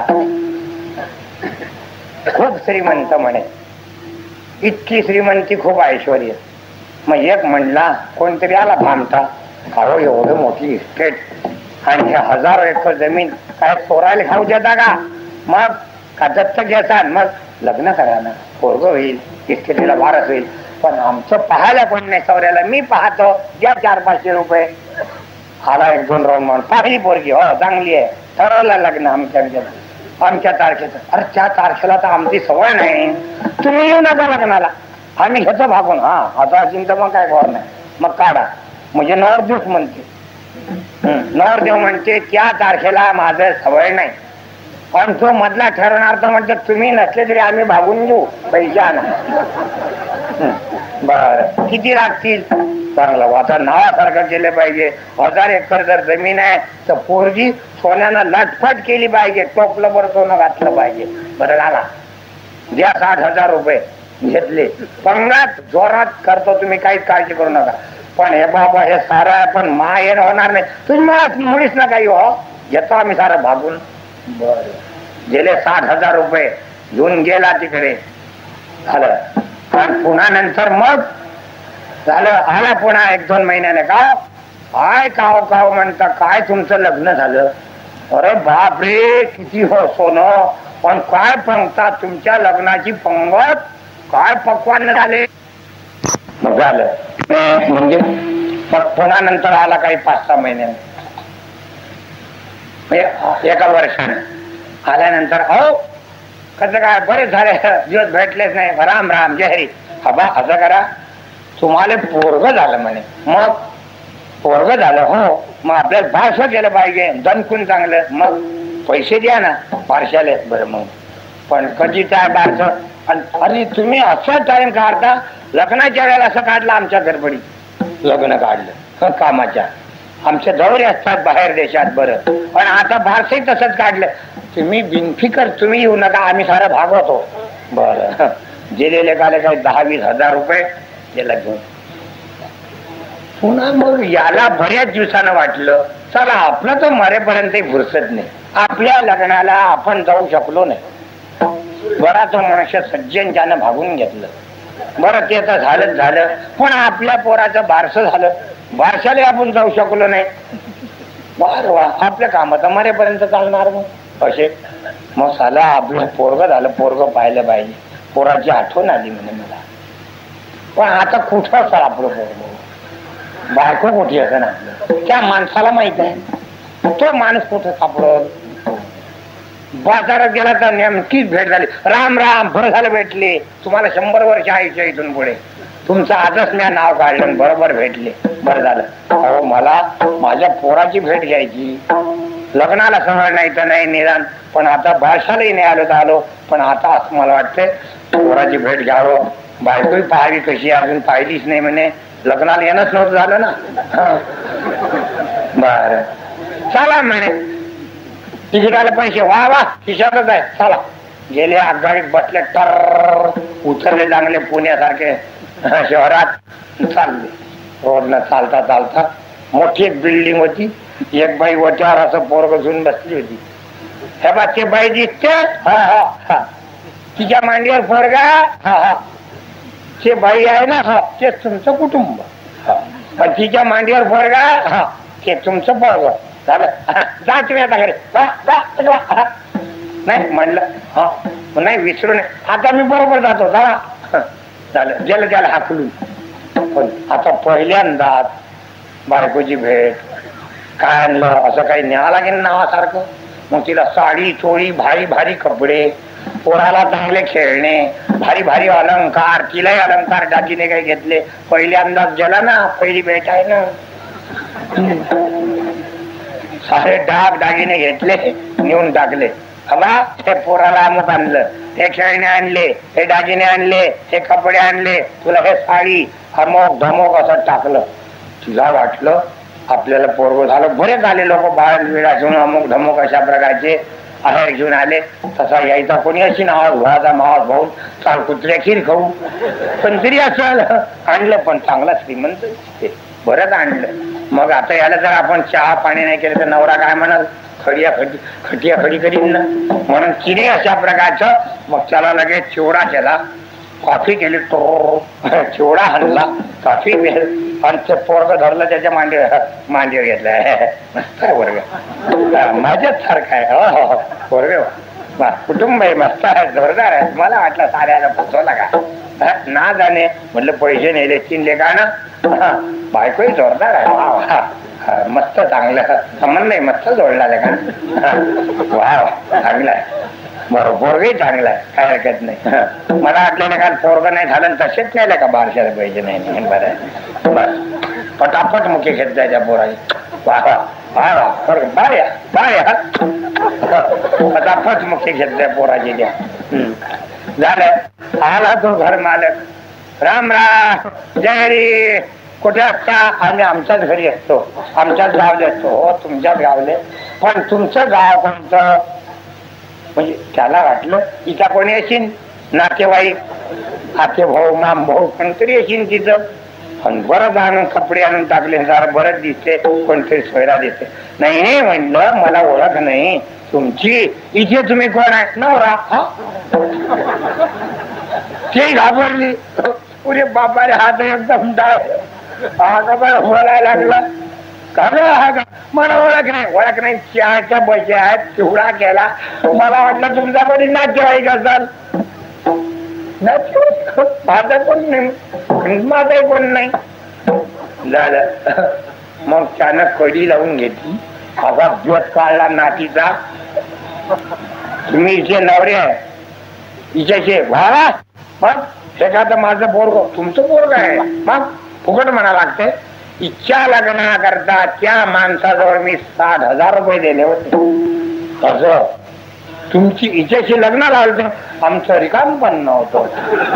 खूप श्रीमंत म्हणे, इतकी श्रीमंती, खूप ऐश्वर्य. मग एक म्हणला, कोणतरी आला भामटा, अहो एवढं मोठी इस्टेट आणि हे 1000 एकर जमीन काय चोरायला खाऊ देता का? मग का दत्तक घ्यायचा, मग लग्न करा ना, पोरग होईल, इस्टेटीला वारस होईल. पण आमचं पाहायला कोण नाही चौऱ्याला, मी पाहतो, द्या 400-500 रुपये. आला 1-2 राऊंड म्हणून, पाहिली पोरगी, हो चांगली आहे, ठरवलं लग्न आमच्या तारखेचं. अरे त्या तारखेला तर आमची सवय नाही, तुम्ही येऊ नका लग्नाला, आम्ही घेतो भागून. हा आता असेल तर मग काय खबर नाही, मग काढा. म्हणजे नवरदेव म्हणते, नवरदेव म्हणते त्या तारखेला माझं सवय नाही, पण तो मधला ठरवणार तर म्हणते तुम्ही नसले तरी आम्ही भागून घेऊ, पैसे आणा. बर किती लागतील? चांगलं आता नावासारखं केलं पाहिजे. 1000 एकर जर जमीन आहे तर पोरगी सोन्यानं लटफट केली पाहिजे, टोपलं बरं सोनं घातलं पाहिजे. बरं झाला, द्या 60,000 रुपये. घेतले, पंगात जोरात करतो, तुम्ही काहीच काळजी करू नका. पण हे बाबा हे सारं आहे, पण मा येणं होणार नाही, तुम्ही मुळीच ना काही हो, घेतो आम्ही सारं भागून. बर गेले 60,000 रुपये घेऊन गेला तिकडे. झालं, आणि पुन्हा नंतर मग झालं, आला पुन्हा 1-2 महिन्याने, का काय काव काव म्हणता, काय तुमचं लग्न झालं? अरे बापरे किती हो सोनं, पण काय पंगता तुमच्या लग्नाची पंगत, काय पक्वान झाले. मग झालं म्हणजे मग पुन्हा नंतर आला काही 5-6 महिन्याने, एका वर्षाने आल्यानंतर, अहो कसं काय, बरेच झाले दिवस भेटलेच नाही, राम राम जय हरी. हबा असं करा, तुम्हाला पोरग झालं म्हणे. मग पोरग झालं, हो मग आपल्याला भाषण केलं पाहिजे, दणकून चांगलं, मग पैसे द्या ना पार्शाले. बरं मग पण कधी काय बारस, अरे तुम्ही असा टाइम काढता, लग्नाच्या वेळेला असं काढलं, आमच्या गडबडीत लग्न काढलं कामाच्या, आमच्या दौरे असतात बाहेर देशात. बरं पण आता बारसही तसंच काढलं, तुम्ही बिनफिकर तुम्ही येऊ नका, आम्ही सारं भागवतो. बरं गेलेले काले काही 10-20 हजार रुपये गेला घेऊन. पुन्हा मग याला बऱ्याच दिवसानं वाटलं, चला आपलं तर मरेपर्यंत फुरसत नाही, आपल्या लग्नाला आपण जाऊ शकलो नाही. बराच मनुष्य सज्जन त्यानं भागून घेतलं. बरं ते तर झालंच झालं, पण आपल्या पोराचं बारसं झालं, बारशाला आपण जाऊ शकलो नाही. बर वा, आपल्या कामात मरेपर्यंत चालणार मग असे. मग साला आपलं पोरग झालं, पोरग पाहिलं पाहिजे, पोराची आठवण आली म्हणे मला. पण आता कुठं असं आपलं पोरग, बायको कुठे असं ना आपलं, त्या माणसाला माहित आहे तो माणूस कुठं सापडत. बाजारात गेला तर नेमकीच भेट झाली, राम राम, बरं झालं भेटले, तुम्हाला 100 वर्ष आयुष्य इथून पुढे, तुमचं आजच मी नाव काढलं, बरोबर भेटले, बरं झालं. अहो मला माझ्या पोराची भेट घ्यायची, लग्नाला समज नाही तर नाही निदान, पण आता भाषालाही नाही आलो तर आलो, पण आता असं मला वाटतंय पोराची भेट घ्यावं. बायकोही पाहावी कशी, अजून पाहिलीच नाही म्हणे, लग्नाला येणंच नव्हतं झालं ना. बर चला म्हणे, तिकिटाला पैसे वा वा खिशातच आहे, चला. गेले आगगाडीत बसले, टर उतरले चांगले पुण्यासारखे शहरात चालले. रोडनं चालता चालता मोठी एक बिल्डिंग होती, एक बाई वच्यावर असं पोरग घेऊन बसली होती. हे बा ते बाई दिसते, हा हा हा, तिच्या मांडीवर पोरगा, हा हा, ते बाई आहे ना, हा तेच तुमचं कुटुंब, पण तिच्या मांडीवर पोरगा, हा ते तुमचं पोरग. झालं, जा तुम्ही आता घरी, नाही म्हणलं, हा नाही विसरू नये, आता मी बरोबर जातो, चला. झालं, गेलं त्याला हाकलून. पण आता पहिल्यांदा बायकोची भेट, काय आणलं असं काही न्यावं लागेल नावासारखं. मग तिला साडी चोळी, भारी भारी कपडे, पोराला चांगले खेळणे, भारी भारी अलंकार, तिलाही अलंकार दागिने काही घेतले. पहिल्यांदाच गेला ना, पहिली भेट आहे ना, सारे डाग दागिने घेतले, नेऊन टाकले. हवा हे पोराला अमुक आणलं, हे खेळणे आणले, हे दागिने आणले, हे कपडे आणले, तुला हे साडी अमोक धमोक असं टाकलं. तुला वाटलं आपल्याला पोरग झालं. बरेच आले लोक बाहेर वेळा घेऊन अमुक धमोक अशा प्रकारचे, आहेर घेऊन आले, तसा यायचा कोणी अशी नाव घराचा मावस भाऊ चाल कुत्र्या खीर खाऊ, पण तरी असं आणलं, पण चांगला श्रीमंत बरंच आणलं. मग आता याला जर आपण चहा पाणी नाही केलं तर नवरा काय म्हणाल, खटिया खडी करीन ना, म्हणून तिने अशा प्रकारचं मग त्याला लगेच चिवडा केला, कॉफी केली, तो चिवडा आणला, कॉफी आणि ते पोरग धरलं त्याच्या मांडीवर घेतलाय. मस्त आहे वर्ग, माझ्याच सारखा आहे. हो पोरग कुटुंब आहे, मस्त आहे, जोरदार आहे. मला वाटलं साऱ्याला फसवला का ना जाणे, म्हटलं पैसे नेले चिनले का ना, बायकोही जोरदार आहे. वा वा मस्त, चांगलं संबंध आहे, मस्त जोडला का. वा चांगला आहे, बरोबर पोरगही चांगला आहे, काय हरकत नाही. मला वाटलं ना काल पोरग नाही झालं तसेच नाही का बारशाला पैसे नाही. बरं बस पटापट मुखे घेतलाय त्या पोराची. वा वा वा वा बाय बाय पटापट मुखे घेतलाय पोराची त्या. झालं आला तो घर मालक, राम राम जय रे, कुठे असता? आम्ही आमच्याच घरी असतो, आमच्याच गावले असतो. हो तुमच्याच गावले, पण तुमचं गाव कोणतं? म्हणजे त्याला वाटलं इथं कोणी असेल नातेवाईक, आते भाऊ माम भाऊ कोणतरी असेल तिथं. पण बरंच आणून कपडे आणून टाकले, जरा बरंच दिसते, कोणतरी सोयरा दिसते. नाही म्हणलं मला ओळख नाही तुमची, इथे तुम्ही कोण आहे? नवरा. ते घाबरली, पुरे बापारे हात एकदम बोलायला लागला. मला ओळख नाही, चहाच्या पैसे आहेत, चिवडा केला. मला वाटलं तुमच्याकडे नातेवाईक असाल. माझं कोण नाही, माझाही कोण नाही. झालं मग त्यानं कडी लावून घेतली, असा दिवस काढला नातीचा. तुम्ही इथे नवरे आहे, हिच्याशी भावा, मग हे का तर माझं पोरग तुमचं पोरग आहे, मग फुकट म्हणा लागते. इच्छा लग्ना करता त्या माणसाजवळ मी 60,000 रुपये दिले होते. असं तुमची हिच्याशी लग्न लावलं, आमचं रिकाम पण नव्हतं.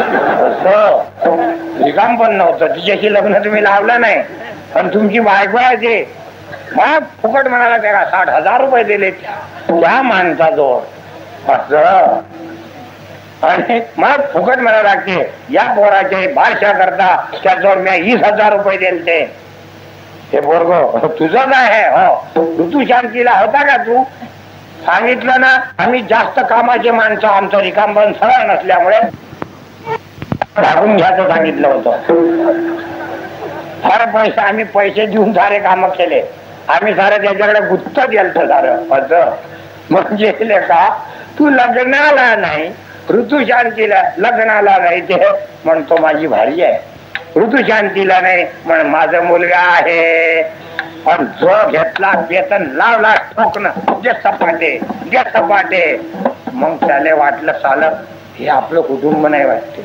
असं रिकाम पण नव्हतं, तिच्याशी लग्न तुम्ही लावलं नाही, पण तुमची बायको आहे ते मग फुकट म्हणाला त्याला 60,000 रुपये दिले त्या माणसाजवळ. असं आणि मग फुकट म्हणा लागते या पोराचे भाषा करता त्याच्यावर मी 20,000 रुपये दिले. हे पोरग तुझं आहे. हो ऋतू शांतीला होता का तू? सांगितलं ना, आम्ही जास्त कामाचे माणसं, आमचं रिकाम पण सरळ नसल्यामुळे भागून घ्यायचं सांगितलं होतं. सारे पैसे आम्ही पैसे देऊन सारे काम केले, आम्ही सारं त्याच्याकडे गुत्त गेलतो सारं. असं म्हणजे का तू लग्नाला नाही, ऋतुशांतीला लग्नाला नाही ते म्हणतो माझी भारी आहे, ऋतुशांतीला नाही म्हण माझा मुलगा आहे. पण जो घेतला वेतन लावला ठोकणं जे सपाटे. मग त्याला वाटलं सालं हे आपलं कुटुंब नाही वाटते,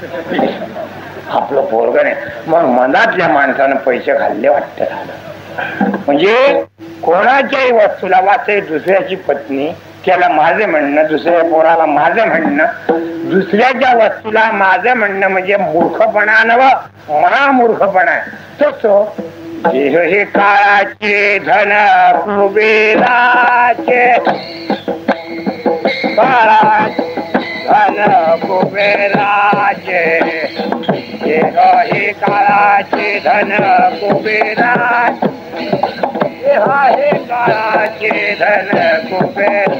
आपलं पोरग नाही. मग मनातल्या माणसानं पैसे खाल्ले वाटतं झालं. म्हणजे कोणाच्याही वस्तूला वाचे दुसऱ्याची पत्नी, त्याला माझे म्हणणं, दुसऱ्या पोराला माझे म्हणणं, दुसऱ्याच्या वस्तूला माझं म्हणणं म्हणजे मूर्खपणा नव्हे, महामूर्खपणा आहे. तसं हे काळाचे धन कुबेराचे, काळाचे धन कुबेराचे, हे काळाचे धन कुबेराचे, हे काळाचे धन कुबेर.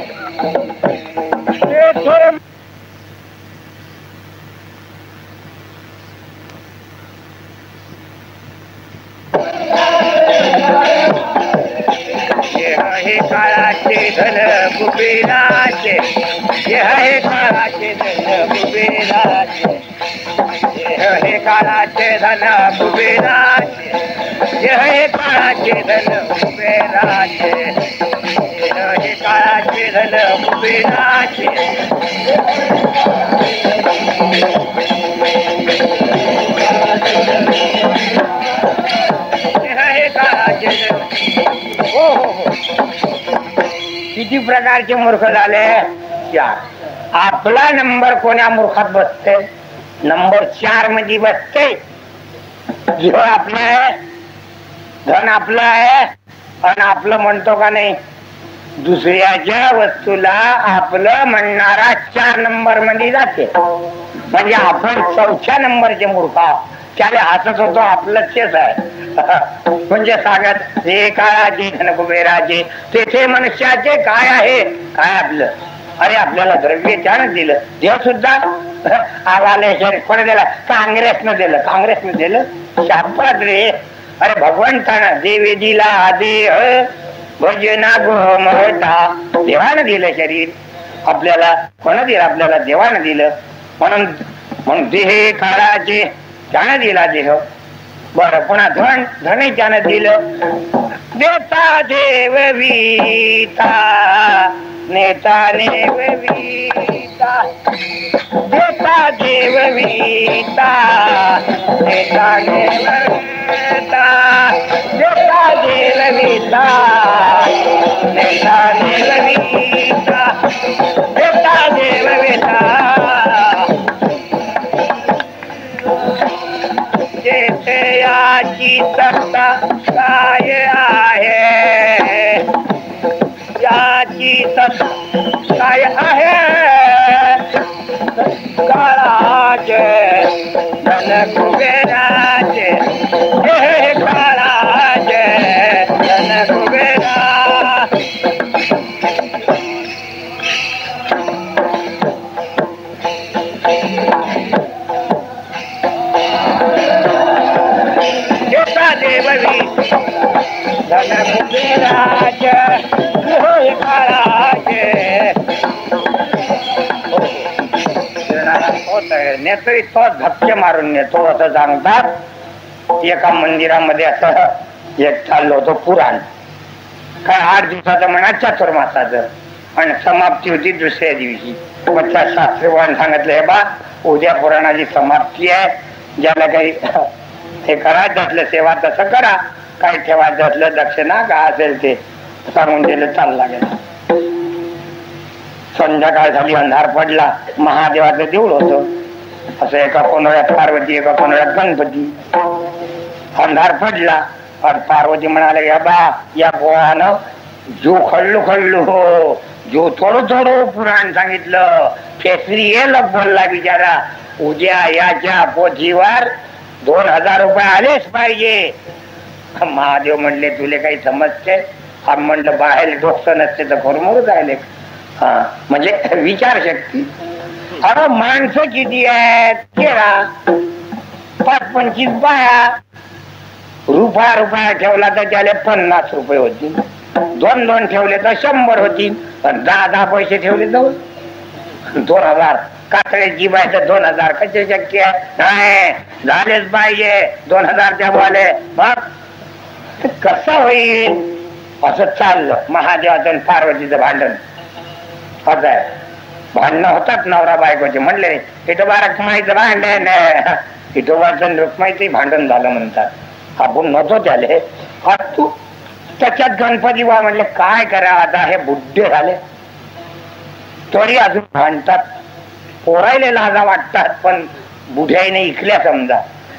हे काळाचे धन कुबेराचे, हे काळाचे धन कुबेराचे, हे काळाचे धन कुबेराचे, हे काळाचे धन कुबेराचे, हे काळाचे धन कुबेराचे. हे काळाचे हो हो हो. किती प्रकारचे मूर्ख झाले? 4. आपला नंबर कोण्या मूर्खात बसते? नंबर 4 मध्ये बसते. जीव आपलं आहे, धन आपलं आहे, आणि आपलं म्हणतो का नाही, दुसऱ्याच्या वस्तूला आपलं म्हणणारा 4 नंबर मध्ये जाते. म्हणजे आपण 4थ्या नंबरचे मूर्ख आहोत. त्याला हसत होतो आपलंच तेच आहे. म्हणजे सांगत हे काळाचे धन कुबेराचे तेथे मनुष्याचे काय आहे काय आपलं. अरे आपल्याला द्रव्य त्यानं दिलं. देव सुद्धा आवाले कोणी दिला काँग्रेसनं दिलं. काँग्रेसनं दिलं शापात रे. अरे भगवंतानं देवे दिला देह भजना गोमता. देवानं दिलं शरीर आपल्याला. कोण दिलं आपल्याला? देवानं दिलं. म्हणून देह काळाचे त्यानं दिला देह. बरं पुन्हा धन त्यानं दिलं. देता देव वीता नेता देव वीता. देता देव वीता नेता देव वीता. देता देव वीता नेता देव वीता. देता देव वीता. जेथे याची सत्ता काय आहे याची सत्ता काय आहे. काळाचे धन कुबेराचे हे काळाचे धन कुबेरा. देववी धन कुबेराचे हे काळाचे. नेतोय तो धक्के मारून नेतो असं सांगतात. एका मंदिरामध्ये असं एक चाललं होतं पुराण. काय 8 दिवसाचं म्हणा चातुर्मासाचं. आणि समाप्ती होती दुसऱ्या दिवशी. मग त्या शास्त्रीवान सांगितलं हे बा उद्या पुराणाची समाप्ती आहे. ज्याला काही हे करायचं असलं सेवा तसं करा. काय ठेवायचं असलं दक्षिणा काय असेल ते सांगून दिलं. चालला गेला. संध्याकाळ झाली. अंधार पडला. महादेवाचं देऊळ होतं. असं एका कोनोळ्यात पार्वती एका कोनोळ्यात गणपती. अंधार पडला. पार्वती म्हणाले या बा या पोहानं जो खल्लू हो जो थोडं पुराण सांगितलं. केसरी ये बोलला बिचारा. उद्या याच्या पोथीवर 2000 रुपये आलेच पाहिजे. महादेव म्हणले तुले काही समजते? आम्ही म्हणलं बाहेर डोकं नसते तर फॉर्मवर जायले. हा म्हणजे विचारशक्ती. अरे माणसं किती आहेत? 13. 5-25 बाया. रुपया ठेवला तर त्याला 50 रुपये होतील. 2 ठेवले तर 100 होतील. 10 पैसे ठेवले तर 2000. कातळ्याची बाय तर 2000 कसे शक्य आहे? नाही झालेच पाहिजे 2000 त्या बोले. मग कसं होईल? असं चाललं. महादेवाचं आणि पार्वतीचं भांडण. असं आहे. भांडणं होतात नवरा बायकोचे. म्हणले विठोबा रखमाईचं भांडण. विठोबाचं रखमाईचं भांडण झालं म्हणतात. आपण नव्हतो त्याले. तू त्याच्यात गणपती बा म्हणले काय करा आता हे बुड्ढे झाले तरी अजून भांडतात. पोरायले लाजा वाटतात पण बुढ्याने इकल्या समजा.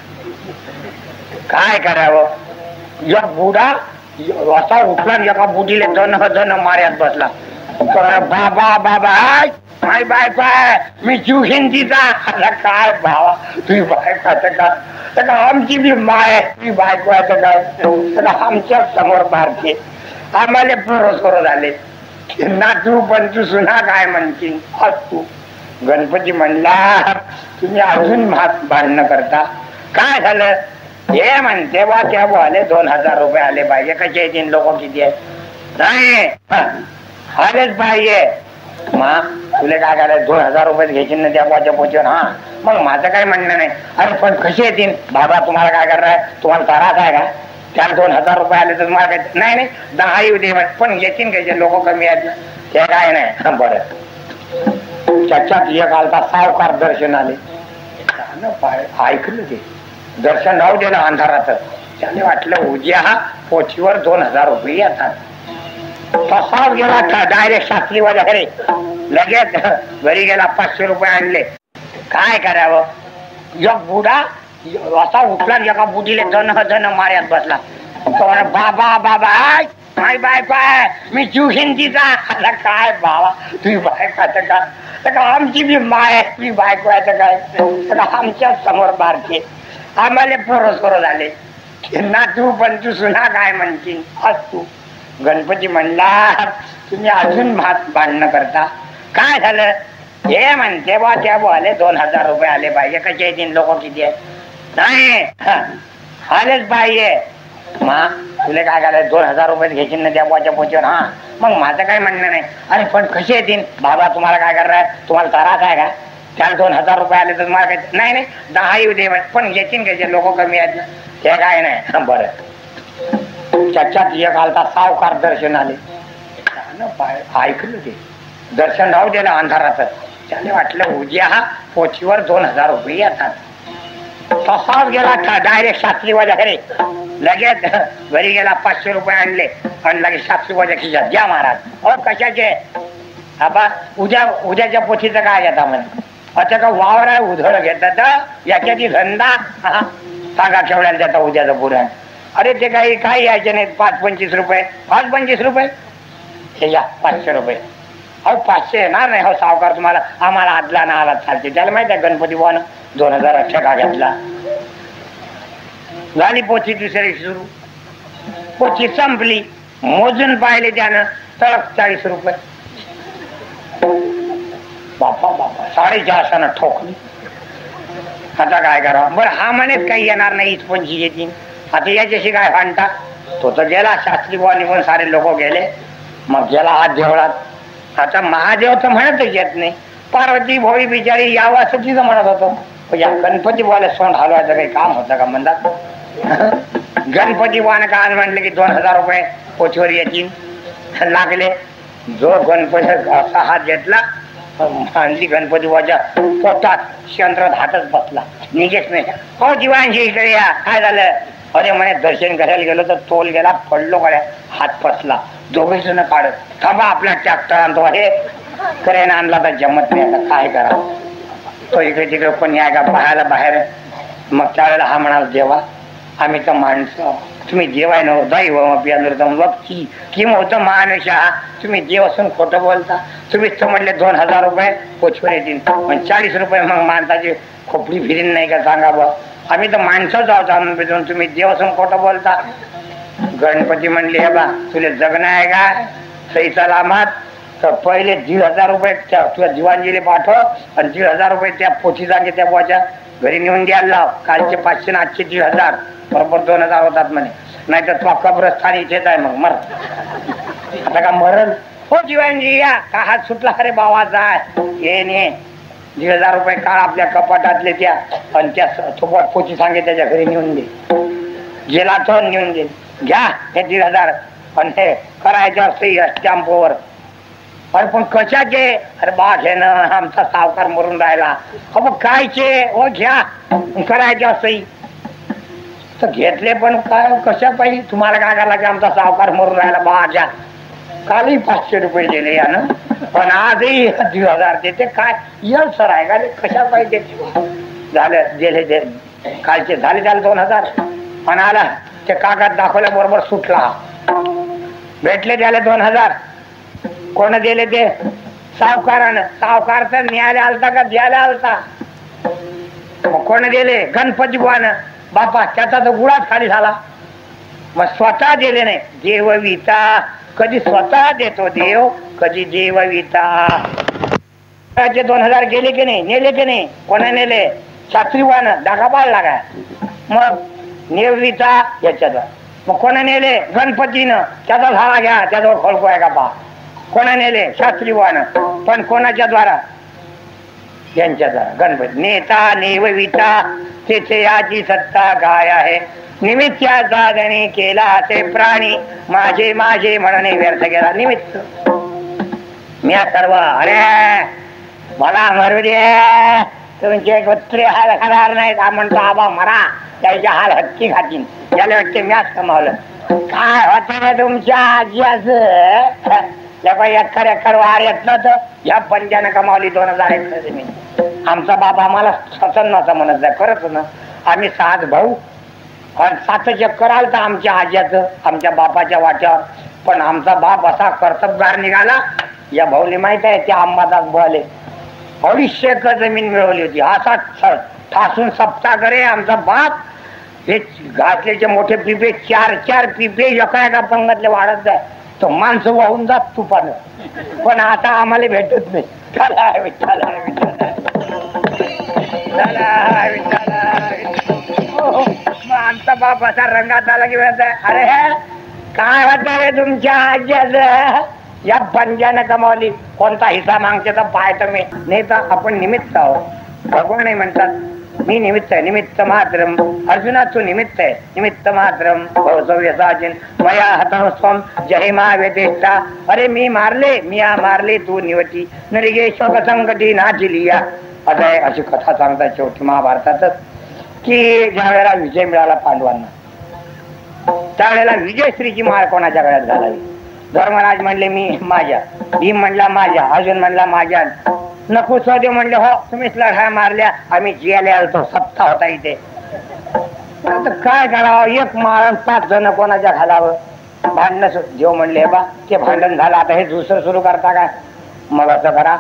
काय करावं? एक बुडा असा उठला एका बुढीले जन मार्यात बसला. बाबा बाबा माय बायको आहे मी जीव हिंदीचा. काय भावा तुझी बायको का? आमची बी माय तुझी बायको आहे का? आमच्या समोर मारते. आम्हाला पोरं झाले. नातू पण तू सुना काय म्हणतील? तू गणपती म्हणला तुम्ही अजून भांडणं करता. काय झालं? हे म्हणते बा त्या आले 2000 रुपये आले पाहिजे. कसे येतील लोक किती आहेत? नाही आलेच पाहिजे. मग तुला काय करायचं? 2000 रुपये घ्यायचे ना त्या बाच्या पोचून. हा मग माझं काय म्हणणं नाही. अरे पण कसे येतील? बाबा तुम्हाला काय करणार? तुम्हाला त्रास आहे का? त्याला 2000 रुपये आले तर तुम्हाला काय? नाही 10 येऊ दे पण येतील कसे? लोक कमी आहेत ते काय नाही. बरं त्याच्यात एक आलता सावकार दर्शन आले. ऐकलं ते दर्शन राहू दे ना अंधारात. त्याने वाटलं उद्या पोथीवर 2000 रुपये येतात. तसाच गेला डायरेक्ट शास्त्रीवाल्या घरी. लगेच घरी गेला 500 रुपये आणले. काय करावं? एक बुडा असा उठला एका बुडीले जन मार्यात बसला. बाबा बाबा माझी बायको आहे, मी शिवशिंतीचा. आता काय बाबा तुम्ही बायकाचं का, तर का आमची बी माय आहे, मी बायको आहे तर काय, तर आमच्या समोर बारके आम्हाला पोरं झाले ना. तू पण तू सुना काय म्हणतील. आज तू गणपती म्हणला तुम्ही अजून भांडणं करता. काय झालं हे म्हणते बा त्या आले 2000 रुपये आले पाहिजे. कसे येतील लोक किती आहेत. नाही आलेच पाहिजे. मा तुला काय करायचं 2000 रुपये घ्यायचे ना त्या बुवाच्या पोचीवर. हा मग माझं काय म्हणणं नाही. अरे पण कसे येतील बाबा, तुम्हाला काय करणार, तुम्हाला त्रास आहे का, त्याला 2000 रुपये आले तर तुम्हाला काय. नाही नाही 10 येऊ दे पण येतील घ्यायचे लोक कमी आहेत ते काय नाही. बरं चर्चात एक आलता सावकार दर्शन आले. ऐकलं ते दर्शन राहू दिलं अंधारात. त्याने वाटलं उद्या पोचीवर 2000 रुपये येतात. तसाच गेला डायरेक्ट शास्त्रीवाल्या घरी. लगेच घरी गेला 500 रुपये आणले आणि लगेच शास्त्रीवाल्या खिशात द्या महाराज. अहो कशाचे आबा, उद्याच्या पोथीचं काय घेता म्हणे. अच्छा का वावर आहे उधळ घेतात याच्याची धंदा. सांगा केवढ्याला देता उद्याचं पुरण. अरे ते काही यायचे नाहीत. 5-25 रुपये 5-25 रुपये हे या 500 रुपये. अहो 500 येणार नाही हो सावकार तुम्हाला, आम्हाला आदला ना आला चालते. त्याला माहिती आहे गणपती बुवानं 2000 ठेका घेतला. झाली पोथी दुसऱ्या दिवशी सुरू. पोथी संपली, मोजून पाहिले त्यानं तर 40 रुपये. बापा 450 ठोकली. आता काय करा. बरं हा म्हणेच काही येणार नाही 25 येतील. आता याच्याशी काय भांडता. तो तर गेला शास्त्री बुवा निघून सारे लोक गेले. मग गेला हात देवळात. आता महादेव तर म्हणतच येत नाही. पार्वती भोळी बिचारी यावं असं तिथं म्हणत होतो. या गणपती बुवाला सोंड हलवायचं काही काम होतं का म्हणतात. गणपती बुवानं काय म्हणलं की 2000 रुपये पोचवर येतील. लागले. जो गणपती असा हात घेतला आणली गणपती बुवाच्या पोटात चंद्रात हातच बसला. निघेच नाही. हो दिवाणजी इकडे या. काय झालं. अरे म्हणे दर्शन करायला गेलो तर तोल गेला, पडलो गड्या, हात फसला. दोघे जण काढत थांबा आपला ट्रॅक्टर आणतो. हे करेन आणला तर जमत नाही. आता काय करा. तो इकडे तिकडे कोणी आहे का पाहायला बाहेर. मग त्यावेळेला हा म्हणाला देवा आम्ही तर माणसं, तुम्ही देवाय नव्हतं दैवम वक्ती किंवा होतं मानुषा. तुम्ही देव असून खोटं बोलता. तुम्हीच तर म्हटले 2000 रुपये पोचवर येतील. पण 40 रुपये मग माणसाची खोपडी फिरीन नाही का सांगा बा. आम्ही तर माणसंच आहोत आणून भेटून, तुम्ही देव असून खोटं बोलता. गणपती म्हणले हे बा तुला जगणं आहे का सही सलामत तर पहिले 1500 रुपये तुझ्या दिवाणजीले पाठव आणि 1500 रुपये त्या पोथी जागे त्या बुवाच्या घरी नेऊन द्यायला लाव. कालचे 500 आजचे 1500 बरोबर 2000 होतात म्हणे. नाही तर तुला कब्रस्थान इथेच आहे. मग मर. आता का मरल. हो दिवाणजी या. का हात सुटला अरे बाबाचा. ये ने 1500 रुपये काळ आपल्या कपाटातले त्या आणि त्या थोपट पोथी सांगे त्याच्या घरी नेऊन दे. गेला तो नेऊन दे. घ्या हे 1500 आणि हे करायचं असतं स्टॅम्पवर. अरे पण कशाचे. अरे बा घे ना आमचा सावकार मरून राहिला. मग कायचे हो घ्या करायचे असं तर घेतले. पण काय कशा पाहिजे तुम्हाला काय करायला की आमचा सावकार मरून राहिला बा घ्या. कालही 500 रुपये दिले यानं पण आजही 2000 देते. काय येल सर आहे का कशा पाहिजे. झालं दिले ते कालचे झाले 2000 पण आला ते कागद दाखवल्याबरोबर सुटला. भेटले त्याला 2000. कोण दिले ते सावकारानं. सावकार तर न्यायला आलता का द्यायला आलता. कोण दिले गणपती बुवानं. बापा त्याचा तर गुळाच खाली झाला. मग स्वतः दिले नाही. देवविता कधी स्वतः देतो देव कधी देवविता. 2000 गेले की नाही नेले की नाही. कोणा नेले शास्त्री बुवानं. दाखा पाडला काय. मग नेविता याच्यात मग कोणा नेले गणपतीनं. त्याचा झाला घ्या त्याजवळ खळको आहे का पा. कोणा नेले शास्त्री बुवानं. पण कोणाच्या द्वारा यांच्या द्वारा गणपती. नेता नेवविता तेथे याची सत्ता काय आहे. निमित्ताचा जणी केला ते प्राणी माझे माझे म्हणणे व्यर्थ गेला. निमित्त मी सर्व अरे मला मरू दे. तुमचे कुत्रे हाल खाणार नाहीत. म्हणतो आबा मरा त्याच्या हाल हत्ती खातील. याला वाटते मॅच कमावलं. काय होत ना तुमच्या आजी असं एकर वार येत नव्हतं. या पंजानं कमावली 2000 मी. आमचा बाबा आम्हाला ससन नव्हता म्हणत जाय. खरंच ना आम्ही 7 भाऊ आणि 7 चक्कर आलं तर आमच्या आज्याचं, आमच्या बापाच्या वाट्यावर. पण आमचा बाप असा कर्तबगार निघाला. या भाऊले माहित आहे त्या अंबादास बोले 250 एकर जमीन मिळवली होती. असा ठासून सप्ता करे आमचा बाप. हे घासलेचे मोठे पिपे 4 पिपे एका पंगतले वाढत जाय. तर माणसं वाहून जात तुपानं. पण आता आम्हाला भेटत नाही. चला विठ्ठला विठ्ठला मग आमचा बाप असा रंगात आला की अरे काय होत रे तुमच्या आज्याचं, या पंजानं कमावली. कोणता हिस्सा मागते तर पाय तर मी नाही तर आपण निमित्त आहोत. भगवान म्हणतात मी निमित्त आहे, निमित्त मात्रम. अर्जुना तू निमित्त आहे, निमित्त मात्रम. भवसव्यसाचिन मया हतस्वम जहिमा व्यतिष्ठा. अरे मी मारले तू निवती नरिगे शोक संकटी नाचिलिया. आता अशी कथा सांगतात शेवटी महाभारतातच की ज्या वेळेला विजय मिळाला पांडवांना, त्यावेळेला विजयश्रीची माळ कोणाच्या गळ्यात घालावी. धर्मराज म्हणले मी माझ्या, भीम म्हणला माझ्या, अर्जुन म्हणला माझ्या, नकुल सहदेव म्हणले हो तुम्हीच लढाया मारल्या, आम्ही जियाला आलतो, सत्ता होता इथे. आता काय करावं, एक मारण 5 जण कोणाच्या घालावं. भांडण जेव म्हणले बा ते भांडण झालं, आता हे दुसरं सुरू करता काय. मग असं करा.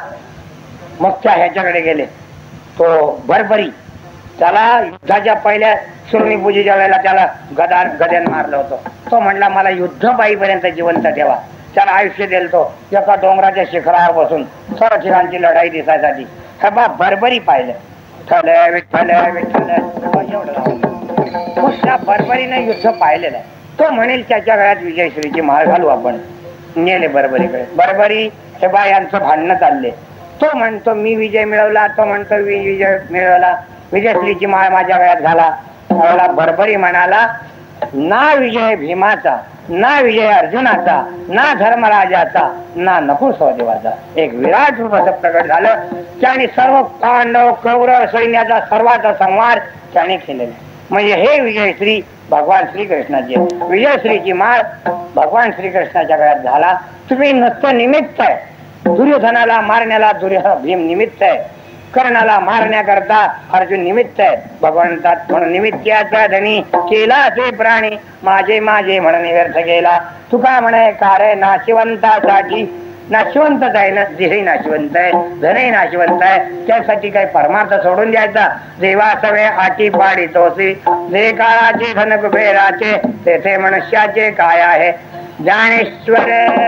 मग त्या ह्याच्याकडे गेले तो भरभरी. त्याला युद्धाच्या पहिल्या सुरणी वेळेला त्याला गद्यान मारलं होतं. तो म्हणला मला युद्ध बाईपर्यंत जिवंत ठेवा. त्याला आयुष्य दिलं. तो एका डोंगराच्या शिखरावर बसून सर्व ठिकाणची लढाई दिसायसाठी हे बा भरभरी पाहिलं. विठ्ठल विठ्ठल एवढं त्या भरभरीने युद्ध पाहिलेलं आहे. तो म्हणेल त्याच्या गळ्यात विजयश्रीची माळ घालू आपण. नेले बरोबरीकडे. बरोबरी हे बा यांचं भांडणं चालले. तो म्हणतो मी विजय मिळवला, तो म्हणतो विजय मिळवला, विजयश्रीची माळ माझ्या गळ्यात घाला. त्यावेळेला बरोबरी म्हणाला ना विजय भीमाचा, ना विजय अर्जुनाचा, ना धर्मराजाचा, ना नकुल सहदेवाचा. एक विराट रूप असं प्रकट झालं. त्याने सर्व पांडव कौरव सैन्याचा सर्वांचा संहार त्याने केलेला. म्हणजे हे विजयश्री भगवान श्रीकृष्णाची. विजयश्रीची माळ भगवान श्रीकृष्णाच्या गळ्यात घाला. तुम्ही नुसतं निमित्त आहे. दुर्योधनाला मारण्याला भीम निमित्त आहे, कर्णाला मारण्याकरता अर्जुन निमित्त आहे. भगवंतात म्हणून निमित्ताचा धनी केला असे प्राणी माझे माझे म्हणून व्यर्थ गेला. तुका म्हणे कार्य नाशिवंतासाठी. नाशिवंतच आहे ना, देहही नाशिवंत आहे, धनही नाशिवंत आहे. त्यासाठी काही परमार्थ सोडून द्यायचा. देवा सवे आटी पाडी तोसी, जे काळाचे धन कुबेराचे, तेथे मनुष्याचे काय आहे ज्ञानेश्वर.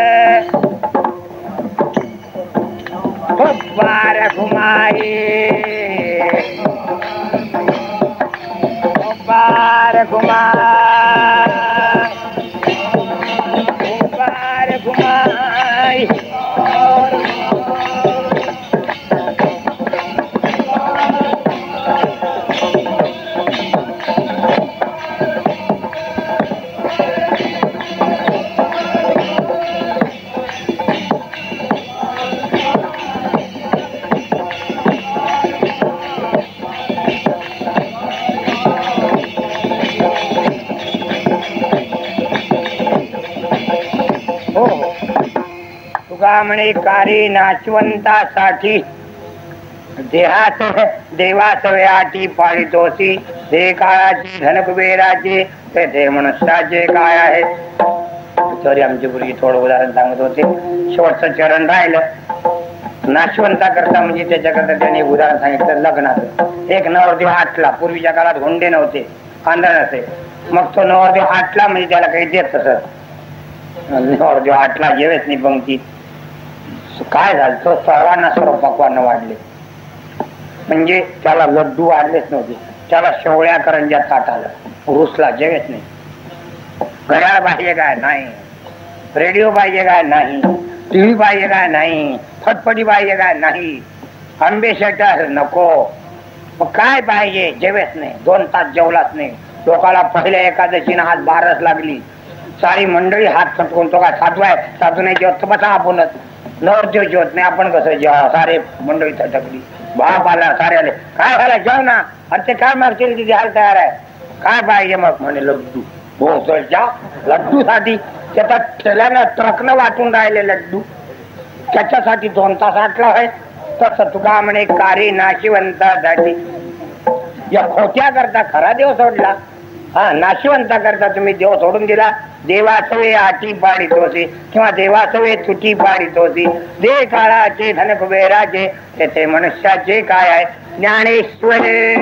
बार घुमाए बार घुमाए म्हणे कार्य नाशवंतासाठी देहात देवास वेआटी पाळीतोसी. ते काळाची धन कुबेराचे, ते मनुष्याचे काय आहे. तरी आमची पूर्वी थोडं उदाहरण सांगत होते. शेवटचं चरण राहिलं. नाशवंता करता म्हणजे त्याच्याकरता त्याने उदाहरण सांगितलं लग्नाचं. एक नवरदेव हाटला. पूर्वीच्या काळात हुंडे नव्हते, आंधळ नसे. मग तो नवरदेव हाटला म्हणजे त्याला काही देत तसं. नवरदेव हाटला जेवेच नाही पंक्ती. काय झालं तो सर्वांना सर्व पक्वान वाढले. म्हणजे त्याला लड्डू वाढलेच नव्हते. त्याला शेवळ्या करंज्या ताट आलं. रुसला जेवेच नाही. घड्याळ पाहिजे काय नाही, रेडिओ पाहिजे काय नाही, टीव्ही पाहिजे काय नाही, फटफटी पाहिजे काय नाही, आंबे शटर नको. मग काय पाहिजे जेवेच नाही. 2 तास जेवलाच नाही. लोकाला पहिल्या एकादशीनं हात बारच लागली. सारी मंडळी हात फटकून तो काय साधवाय साधू नाही जेवत बसा आपणच. नवरदेव जेवत नाही आपण कसं जेवा. सारे मंडळी थटकली. बाप आला, सारे आले. काय झालं जेव ना. अरे ते काय मागतील तिथे हाल तयार आहे. काय पाहिजे मग म्हणे लड्डू. भोसच्या लड्डू साठी त्याचा ठेल्यानं ट्रकनं वाटून राहिले लड्डू. त्याच्यासाठी 2 तास आटला आहे. तसं तुका म्हणे कार्य नाशिवंतासाठी. या खोट्या करता खरा देव सोडला. हा नाशिवंता करता तुम्ही देव सोडून दिला. देवासवे आटी पाडितोसी किंवा देवासवे तुटी पाडितोसी. दे काळाचे धन कुबेराचे तेथे मनुष्याचे काय आहे. ज्ञानेश्वर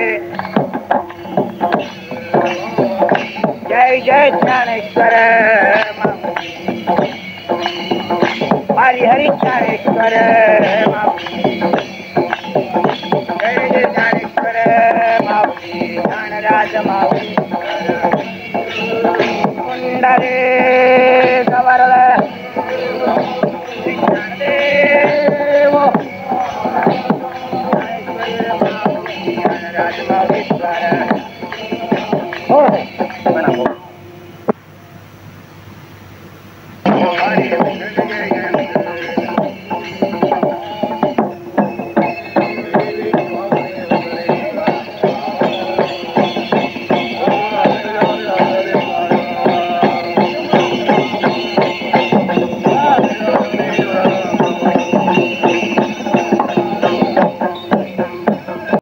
जय जय ज्ञानेश्वर हरि हरि ज्ञानेश्वर जय जय ज्ञानेश्वर माऊली ज्ञानराज माऊली